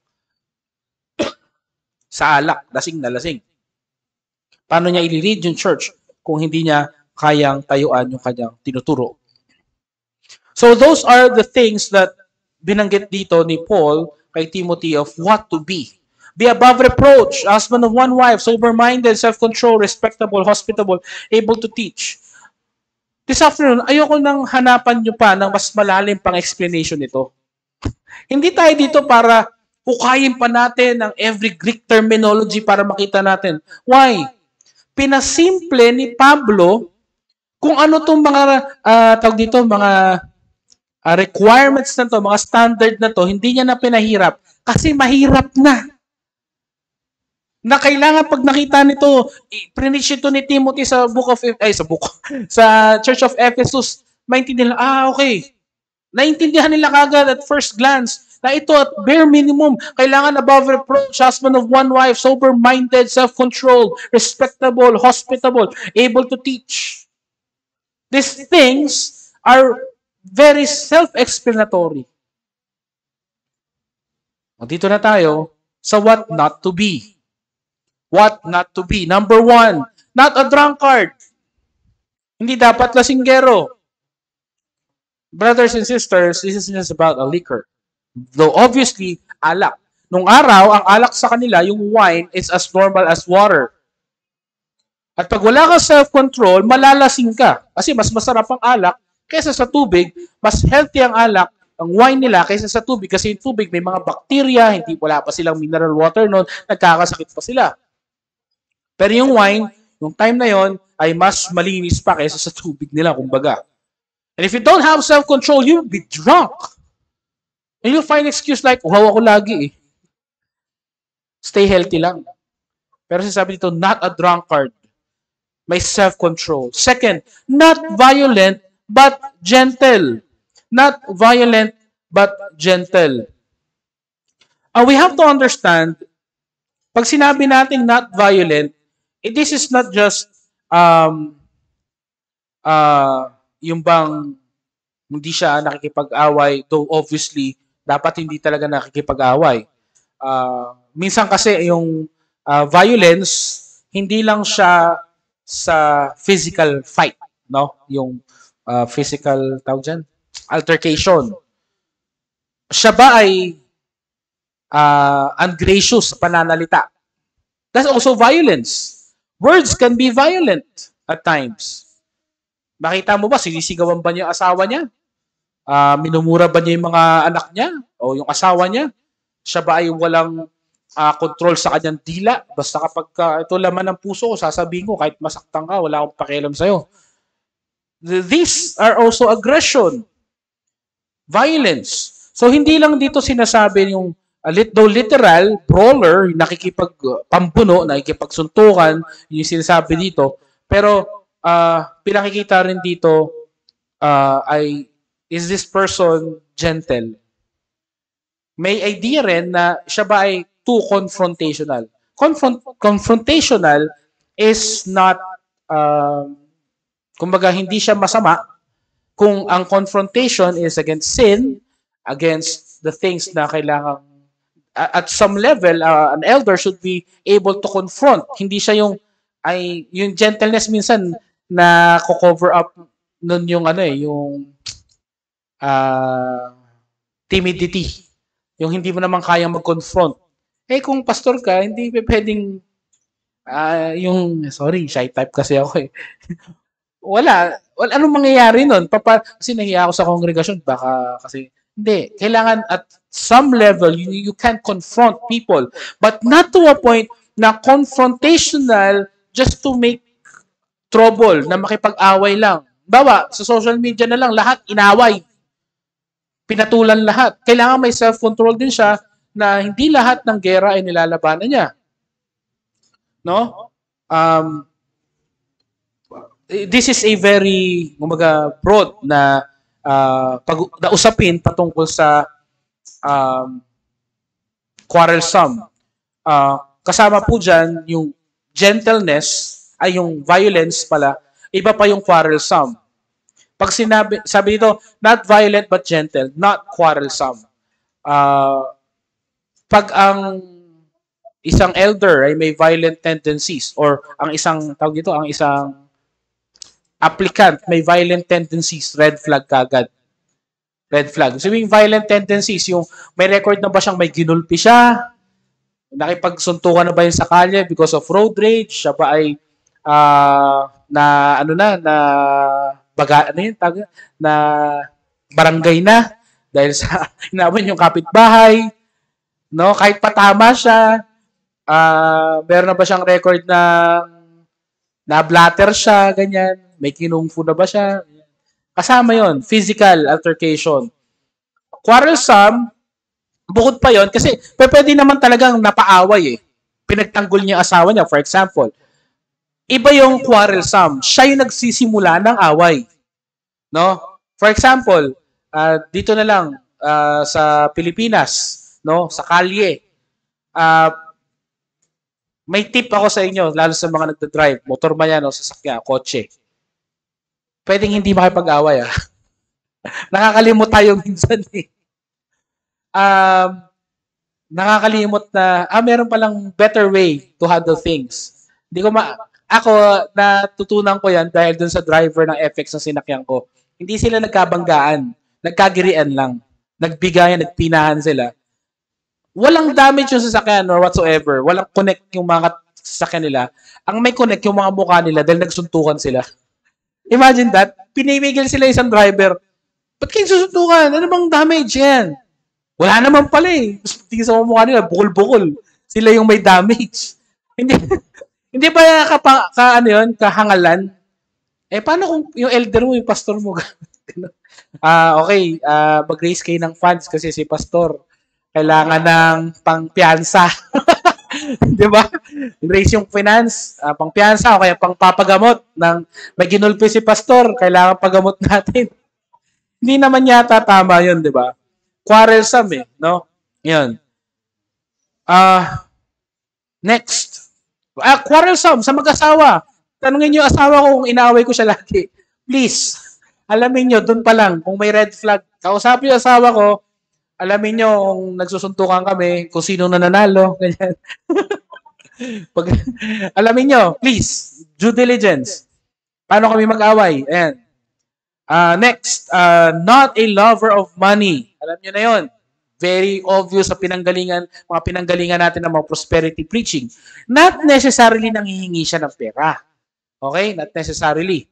Sa alak, lasing na lasing. Paano niya i-lead yung church kung hindi niya kayang tayuan yung kanyang tinuturo? So those are the things that binanggit dito ni Paul kay Timothy of what to be. Be above reproach, husband of one wife, sober-minded, self-control, respectable, hospitable, able to teach. This afternoon, ayoko nang hanapan nyo pa ng mas malalim pang explanation nito. Hindi tayo dito para hukayin pa natin ang every Greek terminology para makita natin. Why? Pinasimple ni Pablo kung ano tong mga uh, tawag dito, mga uh, requirements na to, mga standard na to, hindi niya na pinahirap kasi mahirap na. Na kailangan pag nakita nito, i-preach ito ni Timothy sa book of ay sa book sa Church of Ephesus, maintindihan nila, ah okay. Naintindihan nila kagad at first glance na ito at bare minimum, kailangan above reproach, husband of one wife, sober-minded, self-controlled, respectable, hospitable, able to teach. These things are very self-explanatory. Dito na tayo sa what not to be. What not to be. Number one, not a drunkard. Hindi dapat lasinggero. Brothers and sisters, this isn't just about a liquor. Though obviously, alak. Nung araw, ang alak sa kanila, yung wine, is as normal as water. At pag wala kang self-control, malalasing ka. Kasi mas masarap ang alak kaysa sa tubig. Mas healthy ang alak, ang wine nila kaysa sa tubig. Kasi yung tubig may mga bakterya, hindi wala pa silang mineral water noon, nagkakasakit pa sila. Pero yung wine, yung time na yon ay mas malinis pa kaysa sa tubig nila, kumbaga. And if you don't have self-control, you'll be drunk. And you'll find excuse like, wow, ako lagi eh. Stay healthy lang. Pero sasabi dito, not a drunkard. May self-control. Second, not violent, but gentle. Not violent, but gentle. Uh, we have to understand, pag sinabi natin not violent, eh, this is not just um, uh, yung bang hindi siya nakikipag-away, though obviously, dapat hindi talaga nakikipag-away. Uh, minsan kasi yung uh, violence, hindi lang siya sa physical fight, no? Yung uh, physical, tawag dyan, altercation. Siya ba ay uh, ungracious sa pananalita? That's also violence. Words can be violent at times. Makita mo ba, sinisigawan ba niya yung asawa niya? Uh, minumura ba niya yung mga anak niya? O yung asawa niya? Siya ba ay walang uh, control sa kanyang dila? Basta kapag uh, ito laman ng puso ko, sasabihin ko, kahit masaktan ka, wala akong pakialam sa'yo. These are also aggression. Violence. So, hindi lang dito sinasabi yung, uh, though literal, brawler, nakikipagpampuno, nakikipagsuntukan, yung sinasabi dito. Pero, uh, pinakikita rin dito uh, ay, is this person gentle? May idea rin na siya ba ay too confrontational. Confront confrontational is not, uh, kumbaga hindi siya masama kung ang confrontation is against sin, against the things na kailangan, uh, at some level, uh, an elder should be able to confront. Hindi siya yung, ay, yung gentleness minsan na ko-cover up nun yung ano eh, yung Uh, timidity. Yung hindi mo naman kayang mag-confront. Eh kung pastor ka, hindi pwedeng uh, yung, sorry, shy type kasi ako eh. wala. Wala. Anong mangyayari nun? Papa, kasi nahiya ako sa kongregasyon. Baka kasi, hindi. Kailangan at some level, you, you can confront people. But not to a point na confrontational just to make trouble, na makipag-away lang. Bawa, sa social media na lang, lahat inaway. Pinatulan lahat. Kailangan may self-control din siya na hindi lahat ng gera ay nilalabanan niya. No? Um, this is a very, umaga, broad na, uh, pag, na usapin patungkol sa um, quarrelsome. Uh, kasama po dyan yung gentleness, ay yung violence pala, iba pa yung quarrelsome. Pag sinabi, sabi dito, not violent but gentle, not quarrelsome. Uh, pag ang isang elder ay may violent tendencies, or ang isang, tawag dito, ang isang applicant may violent tendencies, red flag kagad. Red flag. So yung violent tendencies, yung may record na ba siyang may ginulpi siya, nakipagsuntukan na ba yun sa kalye because of road rage, siya ba ay uh, na ano na, na baga, ano yun, tag, na barangay na dahil sa inawan yung kapitbahay, no? Kahit patama siya, uh, meron na ba siyang record na na-blatter siya, ganyan, may kinungfu na ba siya? Kasama yon, physical altercation. Quarrelsome, bukod pa yon, kasi pwede naman talagang napaaway eh. Pinagtanggol niya asawa niya, for example. Iba yung quarrelsome. Siya yung nagsisimula ng away. No? For example, uh, dito na lang uh, sa Pilipinas, no, sa kalye. Uh, may tip ako sa inyo, lalo sa mga nagda-drive, motor man yan o sasakyan, kotse. Pwedeng hindi makipag-away ah. Nakakalimot tayo minsan eh. Um, nakakalimot na, ah, meron palang better way to handle things. Hindi ko ma... Ako, natutunan ko yan dahil dun sa driver ng F X na sinakyan ko. Hindi sila nagkabanggaan. Nagkagirian lang. Nagbigayan, nagpinahan sila. Walang damage yung sasakyan or whatsoever. Walang connect yung mga sasakyan nila. Ang may connect yung mga mukha nila dahil nagsuntukan sila. Imagine that. Pinimigil sila isang driver. Ba't kayo susuntukan? Ano bang damage yan? Wala naman pala eh. Tingin sa mga mukha nila, bukol-bukol. Sila yung may damage. Hindi... Hindi ba ka, ka, ka ano yun, kahangalan? Eh, paano kung yung elder mo, yung pastor mo? Ah, uh, okay, uh, mag-raise kayo ng funds kasi si pastor kailangan ng pang-piyansa. Di ba? Raise yung finance, uh, pang-piyansa o kaya pang-papagamot ng may ginulpi si pastor, kailangan pagamot natin. Hindi naman yata tama yun, di ba? Quarrelsome eh, no? Yun. Ah, uh, next. Ah, quarrelsome sa mag-asawa. Tanungin niyo asawa ko kung inaaway ko siya lagi. Please, alamin niyo doon pa lang kung may red flag. Kausapin yung asawa ko, alamin niyo kung nagsusuntukan kami, kung sino nananalo, ganyan. Pag, alamin niyo, please, due diligence. Paano kami mag-away? Ayan. Uh, next, uh, not a lover of money. Alam niyo na 'yon. Very obvious sa pinanggalingan, mga pinanggalingan natin ng mga prosperity preaching. Not necessarily nanghihingi siya ng pera. Okay? Not necessarily.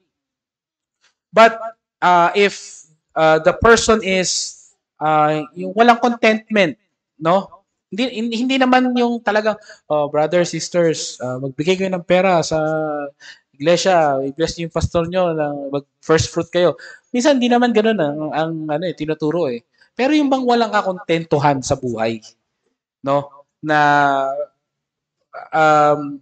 But uh, if uh, the person is uh, yung walang contentment, no? Hindi, hindi naman yung talagang, oh, brothers, sisters, uh, magbigay kayo ng pera sa iglesia, i-bless niyo yung pastor nyo, na mag first fruit kayo. Minsan, hindi naman ganun ang, ang ano, eh, tinuturo eh. Pero yung bang walang kakontentuhan sa buhay, no? Na um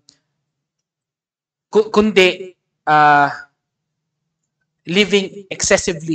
kundi uh, living excessively.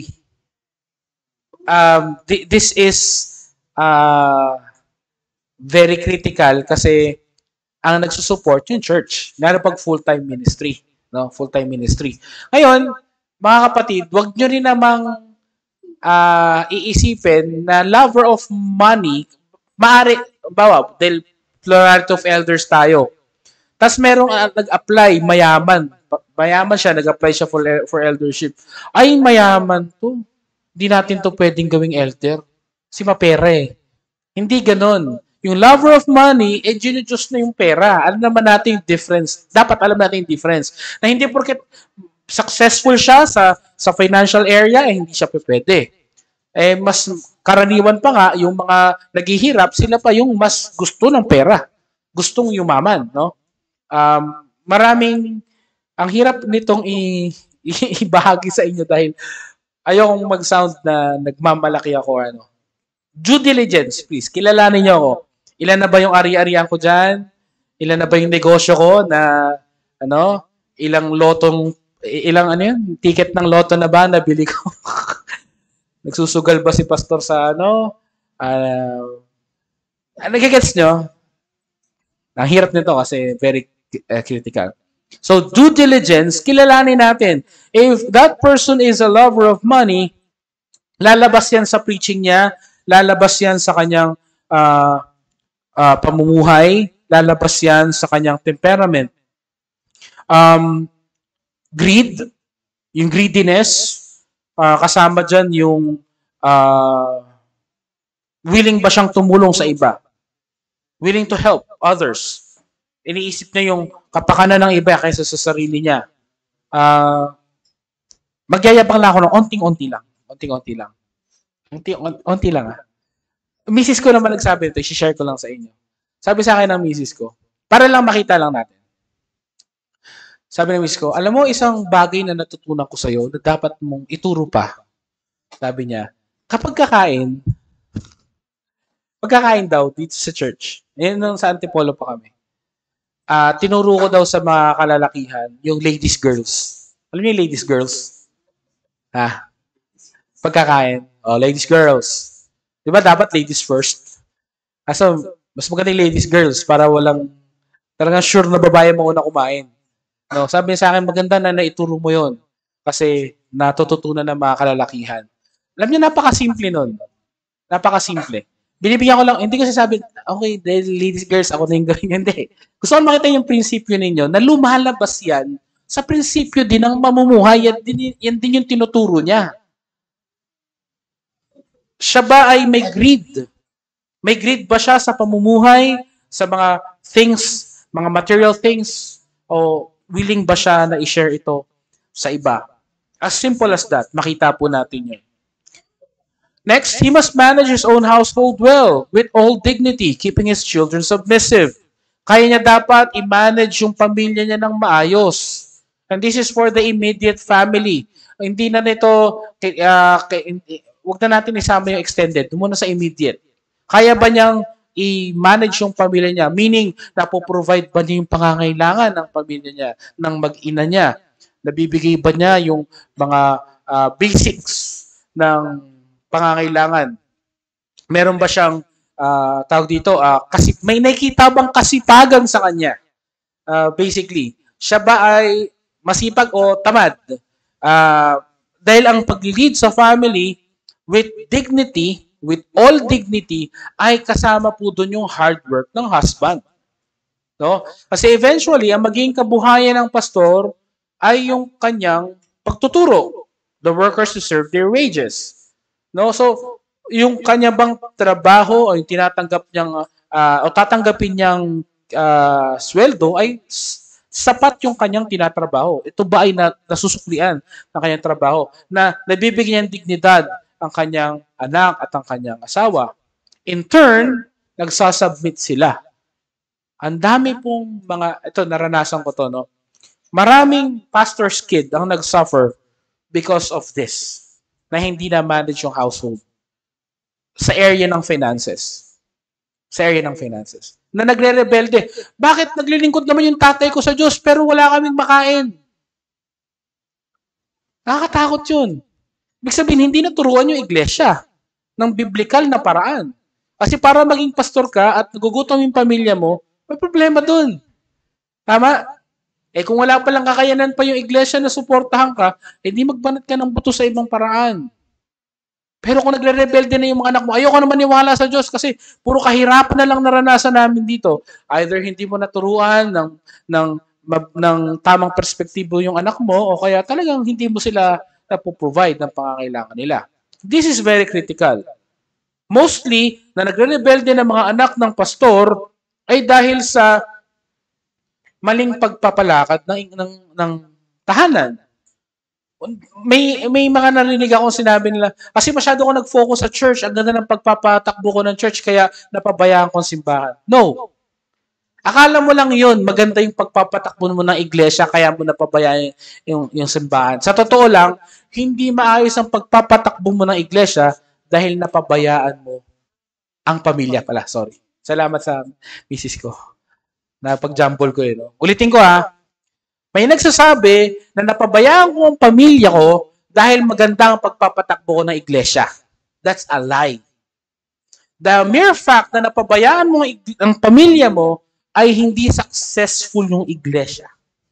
Um th- this is uh, very critical kasi ang nagsusupport yung church, lalo pag full-time ministry, no? Full-time ministry. Ngayon, mga kapatid, wag nyo rin namang Uh, iisipin na lover of money, maaari, bawa, dahil plurality of elders tayo. Tapos merong uh, nag-apply, mayaman. Mayaman siya, nag-apply siya for, for eldership. Ay, mayaman to. Hindi natin to pwedeng gawing elder. Si mapera eh. Hindi ganon. Yung lover of money, eh, ginudjust na yung pera. Alam naman natin yung difference. Dapat alam natin yung difference. Na hindi porket successful siya sa sa financial area, eh, hindi siya pwede. Eh, mas karaniwan pa nga, yung mga naghihirap, sila pa yung mas gusto ng pera. Gustong yumaman, no? Um, maraming, ang hirap nitong i, i- ibahagi sa inyo dahil ayokong mag-sound na nagmamalaki ako. Ano. Due diligence, please. Kilalanin niyo ako. Ilan na ba yung ari-arian ko dyan? Ilan na ba yung negosyo ko na, ano, ilang lotong, ilang ano yun, ticket ng loto na ba nabili ko? Nagsusugal ba si pastor sa ano? Uh, nagigets nyo? Ang hirap nito kasi very uh, critical. So, due diligence, kilalanin natin. If that person is a lover of money, lalabas yan sa preaching niya, lalabas yan sa kanyang uh, uh, pamumuhay, lalabas yan sa kanyang temperament. Um, greed, yung greediness, uh, kasama dyan yung uh, willing ba siyang tumulong sa iba? Willing to help others. Iniisip niya yung kapakanan ng iba kaysa sa sarili niya. Uh, magyayabang lang ako ng onting-onti lang. Onting-onti lang. Onti-onti lang ah. Misis ko naman nagsabi ito, i-share ko lang sa inyo. Sabi sa akin ng misis ko, para lang makita lang natin. Sabi ng misis ko, alam mo isang bagay na natutunan ko sa'yo na dapat mong ituro pa. Sabi niya, kapag kakain, pagkakain daw dito sa church, yun nung sa Antipolo pa kami, uh, tinuro ko daw sa mga kalalakihan yung ladies girls. Alam niyo yung ladies girls? Ha? Pagkakain, oh, ladies girls. Di ba dapat ladies first? Aso, mas maganda yung ladies girls para walang, talagang sure na babae mo una kumain. No, sabi niya sa akin, maganda na naituro mo yon kasi natututunan ng mga kalalakihan. Alam niyo, napakasimple nun. Napakasimple. Binibigyan ko lang, hindi ko sasabi, okay, dahil ladies, girls, ako na yung gawin. Hindi. Gusto ko makita yung prinsipyo ninyo na lumalabas yan sa prinsipyo din ng mamumuhay. Yan din, yan din yung tinuturo niya. Siya ba ay may greed? May greed ba siya sa pamumuhay, sa mga things, mga material things, o willing ba siya na i-share ito sa iba? As simple as that, makita po natin yun. Next, he must manage his own household well, with all dignity, keeping his children submissive. Kaya niya dapat i-manage yung pamilya niya ng maayos. And this is for the immediate family. Hindi na nito, uh, wag na natin isama yung extended, muna sa immediate. Kaya ba niyang i-manage yung pamilya niya? Meaning, napoprovide ba niya yung pangangailangan ng pamilya niya, ng mag-ina niya? Nabibigay ba niya yung mga uh, basics ng pangangailangan? Meron ba siyang uh, tawag dito, uh, kasi, may nakita bang kasipagan sa kanya? Uh, basically, siya ba ay masipag o tamad? Uh, dahil ang pag-lead sa family with dignity, with all dignity, ay kasama po doon yung hard work ng husband. No? Kasi eventually, ang magiging kabuhayan ng pastor ay yung kanyang pagtuturo. The workers to serve their wages. No, so yung kanya bang trabaho o yung tinatanggap niyang uh, o tatanggapin niyang uh, sweldo ay sapat yung kanyang tinatrabaho. Ito ba ay na, nasusuklian ng kanyang trabaho na nabibigyan ng dignidad ang kanyang anak at ang kanyang asawa. In turn, nagsasubmit sila. Ang dami pong mga, ito naranasan ko to, no? Maraming pastor's kid ang nagsuffer because of this, na hindi na manage yung household sa area ng finances. Sa area ng finances. Na nagre-rebelde. Bakit naglilingkod naman yung tatay ko sa Diyos pero wala kaming makain? Nakakatakot yun. Ibig sabihin, hindi naturuan yung iglesia ng biblikal na paraan. Kasi para maging pastor ka at nagugutom yung pamilya mo, may problema dun. Tama? Eh kung wala palang kakayanan pa yung iglesia na suportahan ka, hindi eh, magbanat ka ng buto sa ibang paraan. Pero kung nagre-rebelde na yung mga anak mo, ayoko naman niwala sa Diyos kasi puro kahirapan na lang naranasan namin dito. Either hindi mo naturuan ng, ng, ng tamang perspektibo yung anak mo o kaya talagang hindi mo sila napoprovide ng pangangailangan nila. This is very critical. Mostly, na nagre-rebelde ng mga anak ng pastor ay dahil sa maling pagpapalakad ng, ng, ng tahanan. May may mga narinig akong sinabi nila, kasi masyado ako nag-focus sa church, ang ganda ng pagpapatakbo ko ng church, kaya napabayaan ko ang simbahan. No. Akala mo lang yun, maganda yung pagpapatakbo mo ng iglesia, kaya mo napabayaan yung, yung simbahan. Sa totoo lang, hindi maayos ang pagpapatakbo mo ng iglesia dahil napabayaan mo ang pamilya pala. Sorry. Salamat sa misis ko. Napag-jumble ko yun. No? Ulitin ko ha. May nagsasabi na napabayaan ko ang pamilya ko dahil maganda ang pagpapatakbo ko ng iglesia. That's a lie. The mere fact na napabayaan mo ang pamilya mo ay hindi successful yung iglesia.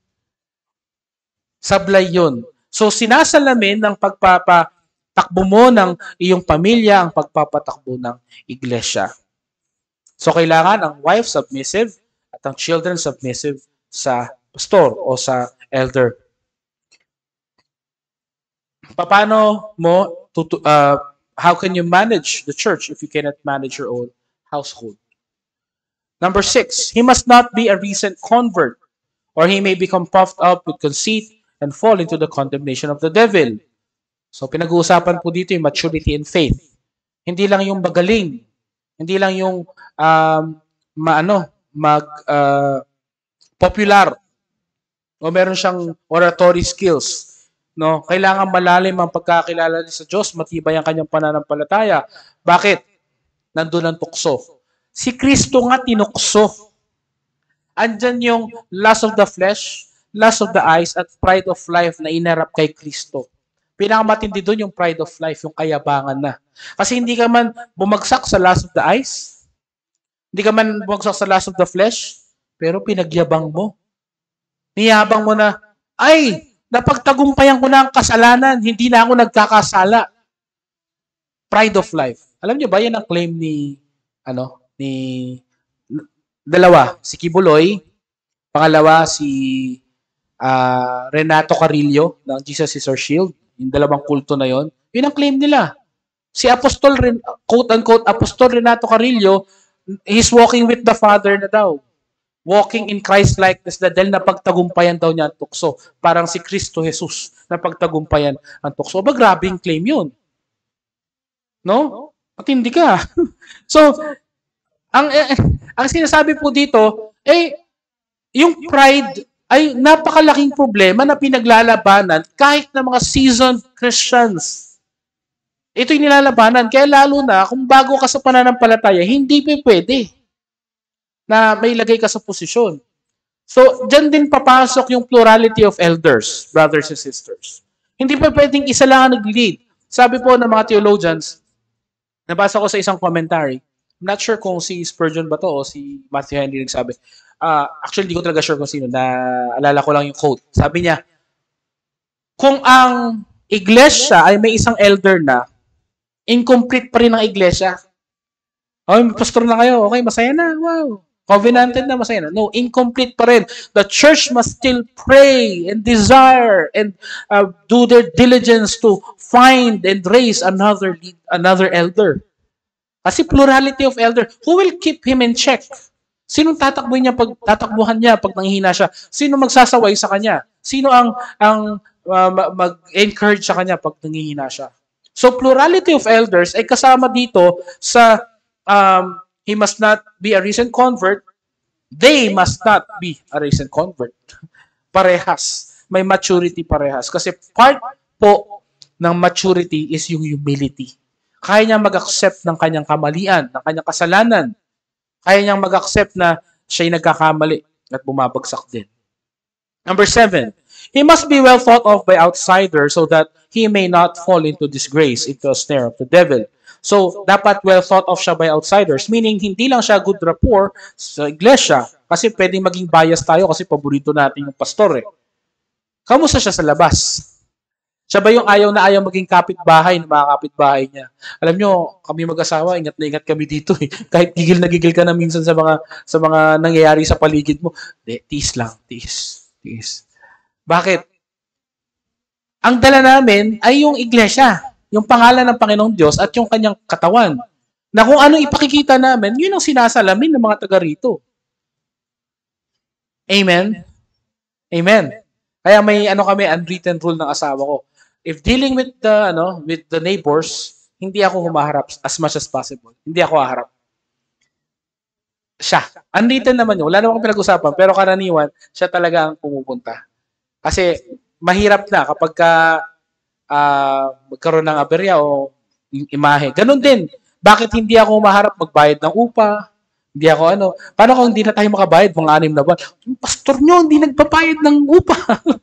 Sablay yun. So, sinasalamin ng pagpapatakbo mo ng iyong pamilya ang pagpapatakbo ng iglesia. So, kailangan ang wife submissive at ang children submissive sa pastor o sa elder. Paano mo, tutu- uh, how can you manage the church if you cannot manage your own household? Number six, he must not be a recent convert, or he may become puffed up with conceit and fall into the condemnation of the devil. So, pinag-uusapan po dito yung maturity in faith. Hindi lang yung magaling, hindi lang yung um, maano, mag uh, popular o meron siyang oratory skills. No, kailangan malalim ang pagkakilala niya sa Diyos, matibay ang kanyang pananampalataya. Bakit? Nandun ang tukso. Si Kristo nga tinukso. Andyan yung lust of the flesh, lust of the eyes, at pride of life na inarap kay Kristo. Pinakamatindi doon yung pride of life, yung kayabangan na. Kasi hindi ka man bumagsak sa lust of the eyes, hindi ka man bumagsak sa lust of the flesh, pero pinagyabang mo. Niyabang mo na, ay, napagtagumpayan ko na ang kasalanan, hindi na ako nagkakasala. Pride of life. Alam niyo ba, yan ang claim ni, ano, ni, dalawa, si Kibuloy, pangalawa si uh, Renato Carrillo ng Jesus is Our Shield, yung dalawang kulto na yon. Yun ang claim nila. Si Apostol, quote-unquote, Apostol Renato Carrillo, he's walking with the Father na daw. Walking in Christ-likeness na dahil napagtagumpayan daw niya ang tukso. Parang si Kristo Jesus napagtagumpayan ang tukso. Ba, grabing claim yun. No? Matindi ka. So, ang, eh, ang sinasabi po dito, eh, yung pride ay napakalaking problema na pinaglalabanan kahit na mga seasoned Christians. Ito yung nilalabanan. Kaya lalo na, kung bago ka sa pananampalataya, hindi pa pwede na may lagay ka sa posisyon. So, dyan din papasok yung plurality of elders, brothers and sisters. Hindi pa pwedeng isa lang ang nag-lead. Sabi po ng mga theologians, nabasa ko sa isang commentary, I'm not sure kung si Spurgeon ba to o si Matthew Henry nagsabi. Uh, actually, hindi ko talaga sure kung sino. Naalala ko lang yung quote. Sabi niya, kung ang iglesia ay may isang elder na, incomplete pa rin ang iglesia. Oh, may pastor na kayo. Okay, masaya na. Wow. Covenanted na, masaya na. No, incomplete pa rin. The church must still pray and desire and uh, do their diligence to find and raise another lead, another elder. Kasi plurality of elder, who will keep him in check? Sinong tatakbuhin niya pag tatakbuhan niya pag nanghihina siya? Sino magsasaway sa kanya? Sino ang ang uh, mag-encourage sa kanya pag nanghihina siya? So plurality of elders ay kasama dito sa um, he must not be a recent convert. They must not be a recent convert. Parehas. May maturity parehas. Kasi part po ng maturity is yung humility. Kaya niya mag-accept ng kanyang kamalian, ng kanyang kasalanan. Kaya niyang mag-accept na siya'y nagkakamali at bumabagsak din. Number seven, he must be well thought of by outsiders so that he may not fall into disgrace, into a snare of the devil. So, dapat well thought of siya by outsiders, meaning hindi lang siya good rapport sa iglesia kasi pwedeng maging bias tayo kasi paborito natin yung pastor eh. Kamusta siya sa labas? Siya ba yung ayaw na ayaw maging kapitbahay ng mga kapitbahay niya? Alam nyo, kami mag-asawa, ingat na ingat kami dito eh. Kahit gigil na gigil ka na minsan sa mga sa mga nangyayari sa paligid mo. De, tiis lang, tiis, tiis. Bakit? Ang dala namin ay yung iglesia, yung pangalan ng Panginoong Diyos at yung kanyang katawan. Na kung ano ipakikita namin, yun ang sinasalamin ng mga taga rito. Amen? Amen. Kaya may ano kami, unwritten rule ng asawa ko. If dealing with the ano, with the neighbors, hindi ako humaharap as much as possible. Hindi ako haharap. siya. Unwritten naman yun. Wala namang pinag-usapan. Pero karaniwan, siya talaga ang pumupunta. Kasi mahirap na kapag ka, uh, magkaroon ng aberya o yung imahe. Ganon din. Bakit hindi ako maharap magbayad ng upa? Hindi ako ano. Paano kung hindi na tayo makabayad mga anim na buwan? Yung pastor nyo, hindi nagbabayad ng upa.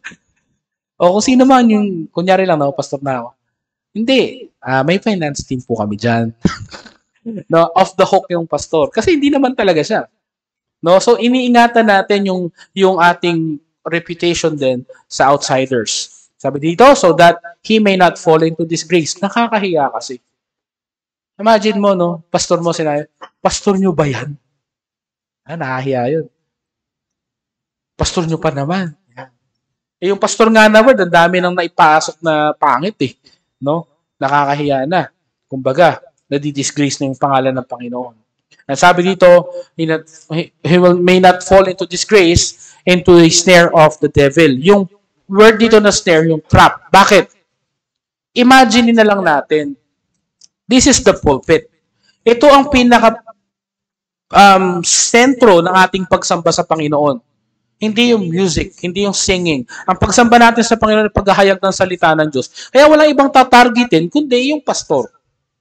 O kung sino man yung, kunyari lang, no, pastor na ako. Hindi. Uh, may finance team po kami dyan. No, off the hook yung pastor. Kasi hindi naman talaga siya. No, so iniingatan natin yung yung ating reputation din sa outsiders. Sabi dito, so that he may not fall into disgrace. Nakakahiya kasi. Imagine mo, no, pastor mo sinabi, pastor nyo ba yan? Ah, nakahiya yun. Pastor nyo pa naman. Eh, yung pastor nga naman, ang dami nang naipasok na pangit eh. No? Nakakahiya na. Kumbaga, nadi-disgrace na yung pangalan ng Panginoon. And sabi dito, he, not, he will, may not fall into disgrace into the snare of the devil. Yung word dito na snare, yung trap. Bakit? Imagine na lang natin, this is the pulpit. Ito ang pinaka um, sentro ng ating pagsamba sa Panginoon. Hindi yung music, hindi yung singing. Ang pagsamba natin sa Panginoon ay paghahayag ng salita ng Diyos. Kaya walang ibang tatargetin, kundi yung pastor.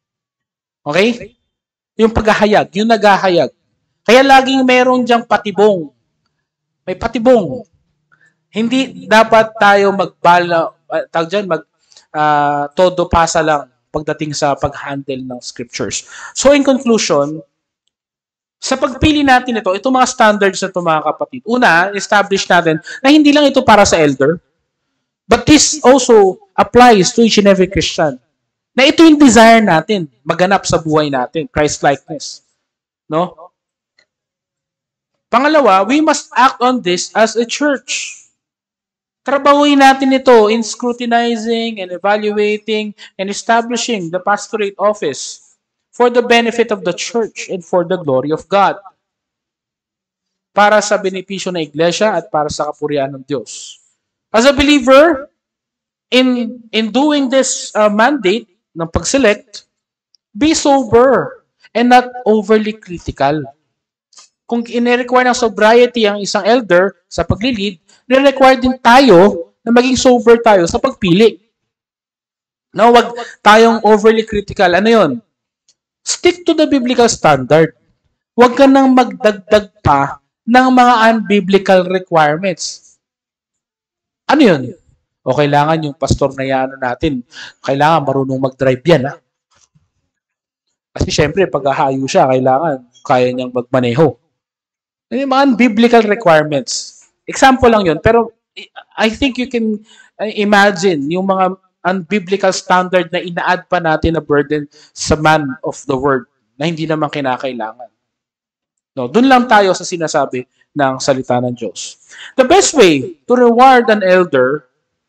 Okay? Yung paghahayag, yung naghahayag. Kaya laging meron diyang patibong. May patibong. Hindi dapat tayo magbala, uh, tawag dyan, mag, uh, todo pasa lang pagdating sa pag-handle ng scriptures. So in conclusion, sa pagpili natin ito, itong mga standards na ito mga kapatid, una, establish natin na hindi lang ito para sa elder, but this also applies to each and every Christian. Na ito yung desire natin, maganap sa buhay natin, Christ-likeness. No? Pangalawa, we must act on this as a church. Trabahuin natin ito in scrutinizing and evaluating and establishing the pastorate office for the benefit of the church and for the glory of God. Para sa benepisyo ng iglesia at para sa kapurihan ng Diyos. As a believer, in in doing this uh, mandate, ng pag-select, be sober and not overly critical. Kung ine-require ng sobriety ang isang elder sa pag-lead, nire-require din tayo na maging sober tayo sa pagpili. No, wag tayong overly critical. Ano yun? Stick to the biblical standard. Wag ka nang magdagdag pa ng mga unbiblical requirements. Ano yun? O kailangan yung pastor na yan natin, kailangan marunong mag-drive yan. Ha? Kasi syempre, pag hahayo siya, kailangan kaya niyang magmaneho. Yung mga biblical requirements. Example lang yun. Pero I think you can imagine yung mga unbiblical standard na ina-add pa natin na burden sa man of the word na hindi naman kinakailangan. No, doon lang tayo sa sinasabi ng salita ng Diyos. The best way to reward an elder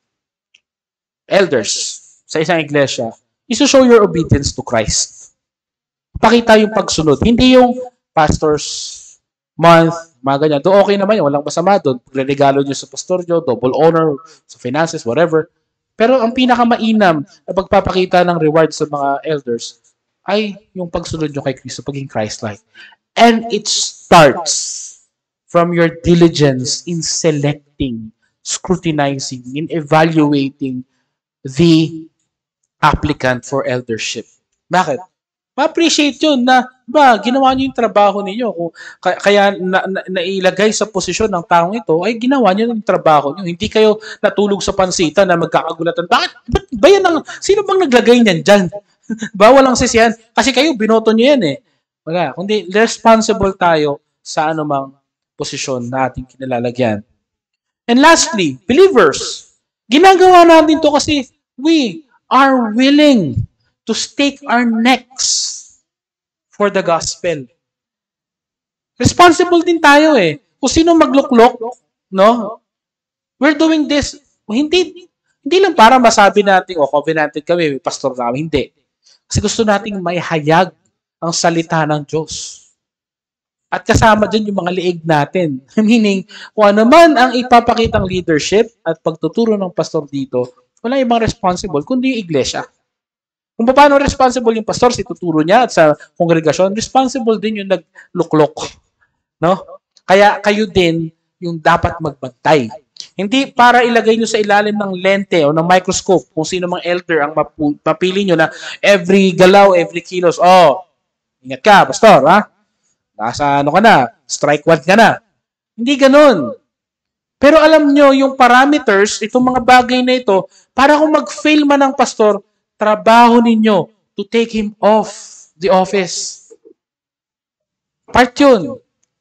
elders sa isang iglesia is to show your obedience to Christ. Pakita yung pagsunod. Hindi yung pastors month, mga ganyan. Doon okay naman yun. Walang masama doon. Regalo nyo sa pastor nyo, double honor, sa finances, whatever. Pero ang pinakamainam na pagpapakita ng reward sa mga elders ay yung pagsunod nyo kay Kristo, paging Christ-like. And it starts from your diligence in selecting, scrutinizing, in evaluating the applicant for eldership. Bakit? Ma-appreciate yun na, ba, ginawa niyo yung trabaho ninyo. Kung, kaya na, na, nailagay sa posisyon ng taong ito, ay ginawa niyo yung trabaho niyo. Hindi kayo natulog sa pansitan na magkakagulatan. Bakit? Ba't ba yan ang, sino bang naglagay niyan dyan? Bawal ang sisiyan. Kasi kayo, binoto niyo yan eh. Wala. Kundi responsible tayo sa anumang posisyon na ating kinalalagyan. And lastly, believers. Ginagawa natin to kasi we are willing to stake our necks for the gospel. Responsible din tayo eh. Kung sino magluklok, no? We're doing this, hindi, hindi lang para masabi natin, o oh, covenanted kami, may pastor kami, hindi. Kasi gusto nating may hayag ang salita ng Diyos. At kasama dyan yung mga liig natin. Meaning, kung ano man ang ipapakitang leadership at pagtuturo ng pastor dito, wala ibang responsible, kundi yung iglesia. Kung paano responsible yung pastor, si tuturo niya at sa kongregasyon, responsible din yung nagluklok. No? Kaya kayo din yung dapat magbantay. Hindi para ilagay nyo sa ilalim ng lente o ng microscope kung sino mang elder ang mapu- mapili nyo na every galaw, every kilos. Oh, ingat ka, pastor, ha? Nasa ano ka na, strike one ka na. Hindi ganun. Pero alam nyo, yung parameters, itong mga bagay na ito, para kung mag-fail man ng pastor, trabaho ninyo to take him off the office. Part yun.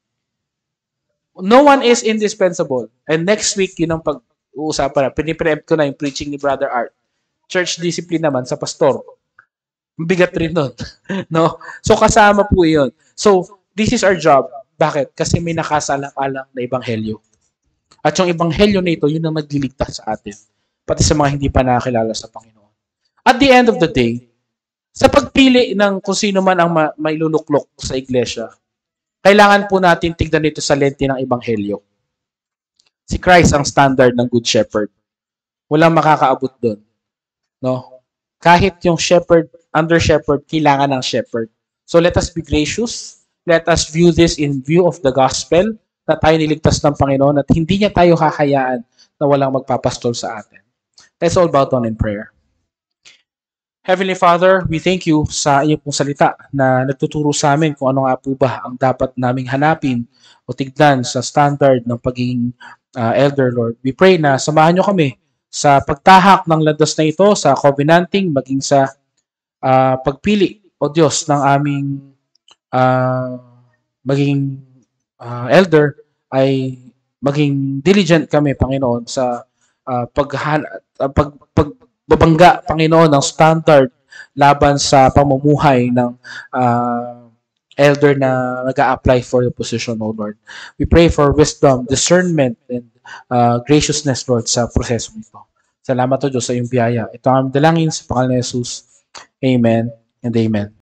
No one is indispensable. And next week, yun ang pag-uusapan na. Pinipreempt ko na yung preaching ni Brother Art. Church discipline naman sa pastor. Bigat rin nun. No? So, kasama po yun. So, this is our job. Bakit? Kasi may nakasalang-alang na ebanghelyo. At yung ebanghelyo na ito, yun ang nagliligtas sa atin. Pati sa mga hindi pa nakakilala sa Panginoon. At the end of the day, sa pagpili ng kung sino man ang ma- may luluklok sa iglesia, kailangan po natin tignan ito sa lente ng ebanghelyo. Si Christ ang standard ng Good Shepherd. Walang makakaabot doon. No? Kahit yung shepherd, under shepherd, kailangan ng shepherd. So let us be gracious. Let us view this in view of the gospel na tayo niligtas ng Panginoon at hindi niya tayo hahayaan na walang magpapastol sa atin. Let's all bow down in prayer. Heavenly Father, we thank you sa iyong pong salita na nagtuturo sa amin kung ano nga po ba ang dapat naming hanapin o tignan sa standard ng pagiging uh, elder, Lord. We pray na samahan niyo kami sa pagtahak ng landas na ito, sa covenanting, maging sa uh, pagpili, O Diyos, ng aming uh, maging uh, elder, ay maging diligent kami, Panginoon, sa uh, paghan uh, pag, pagbabangga, Panginoon, ng standard laban sa pamumuhay ng uh, elder na nag-a-apply for the position, O Lord. We pray for wisdom, discernment, and uh, graciousness, Lord, sa proseso nito. Salamat, O Diyos, sa iyong biyaya. Ito ang dalangin sa pangalan ni Jesus. Amen and amen.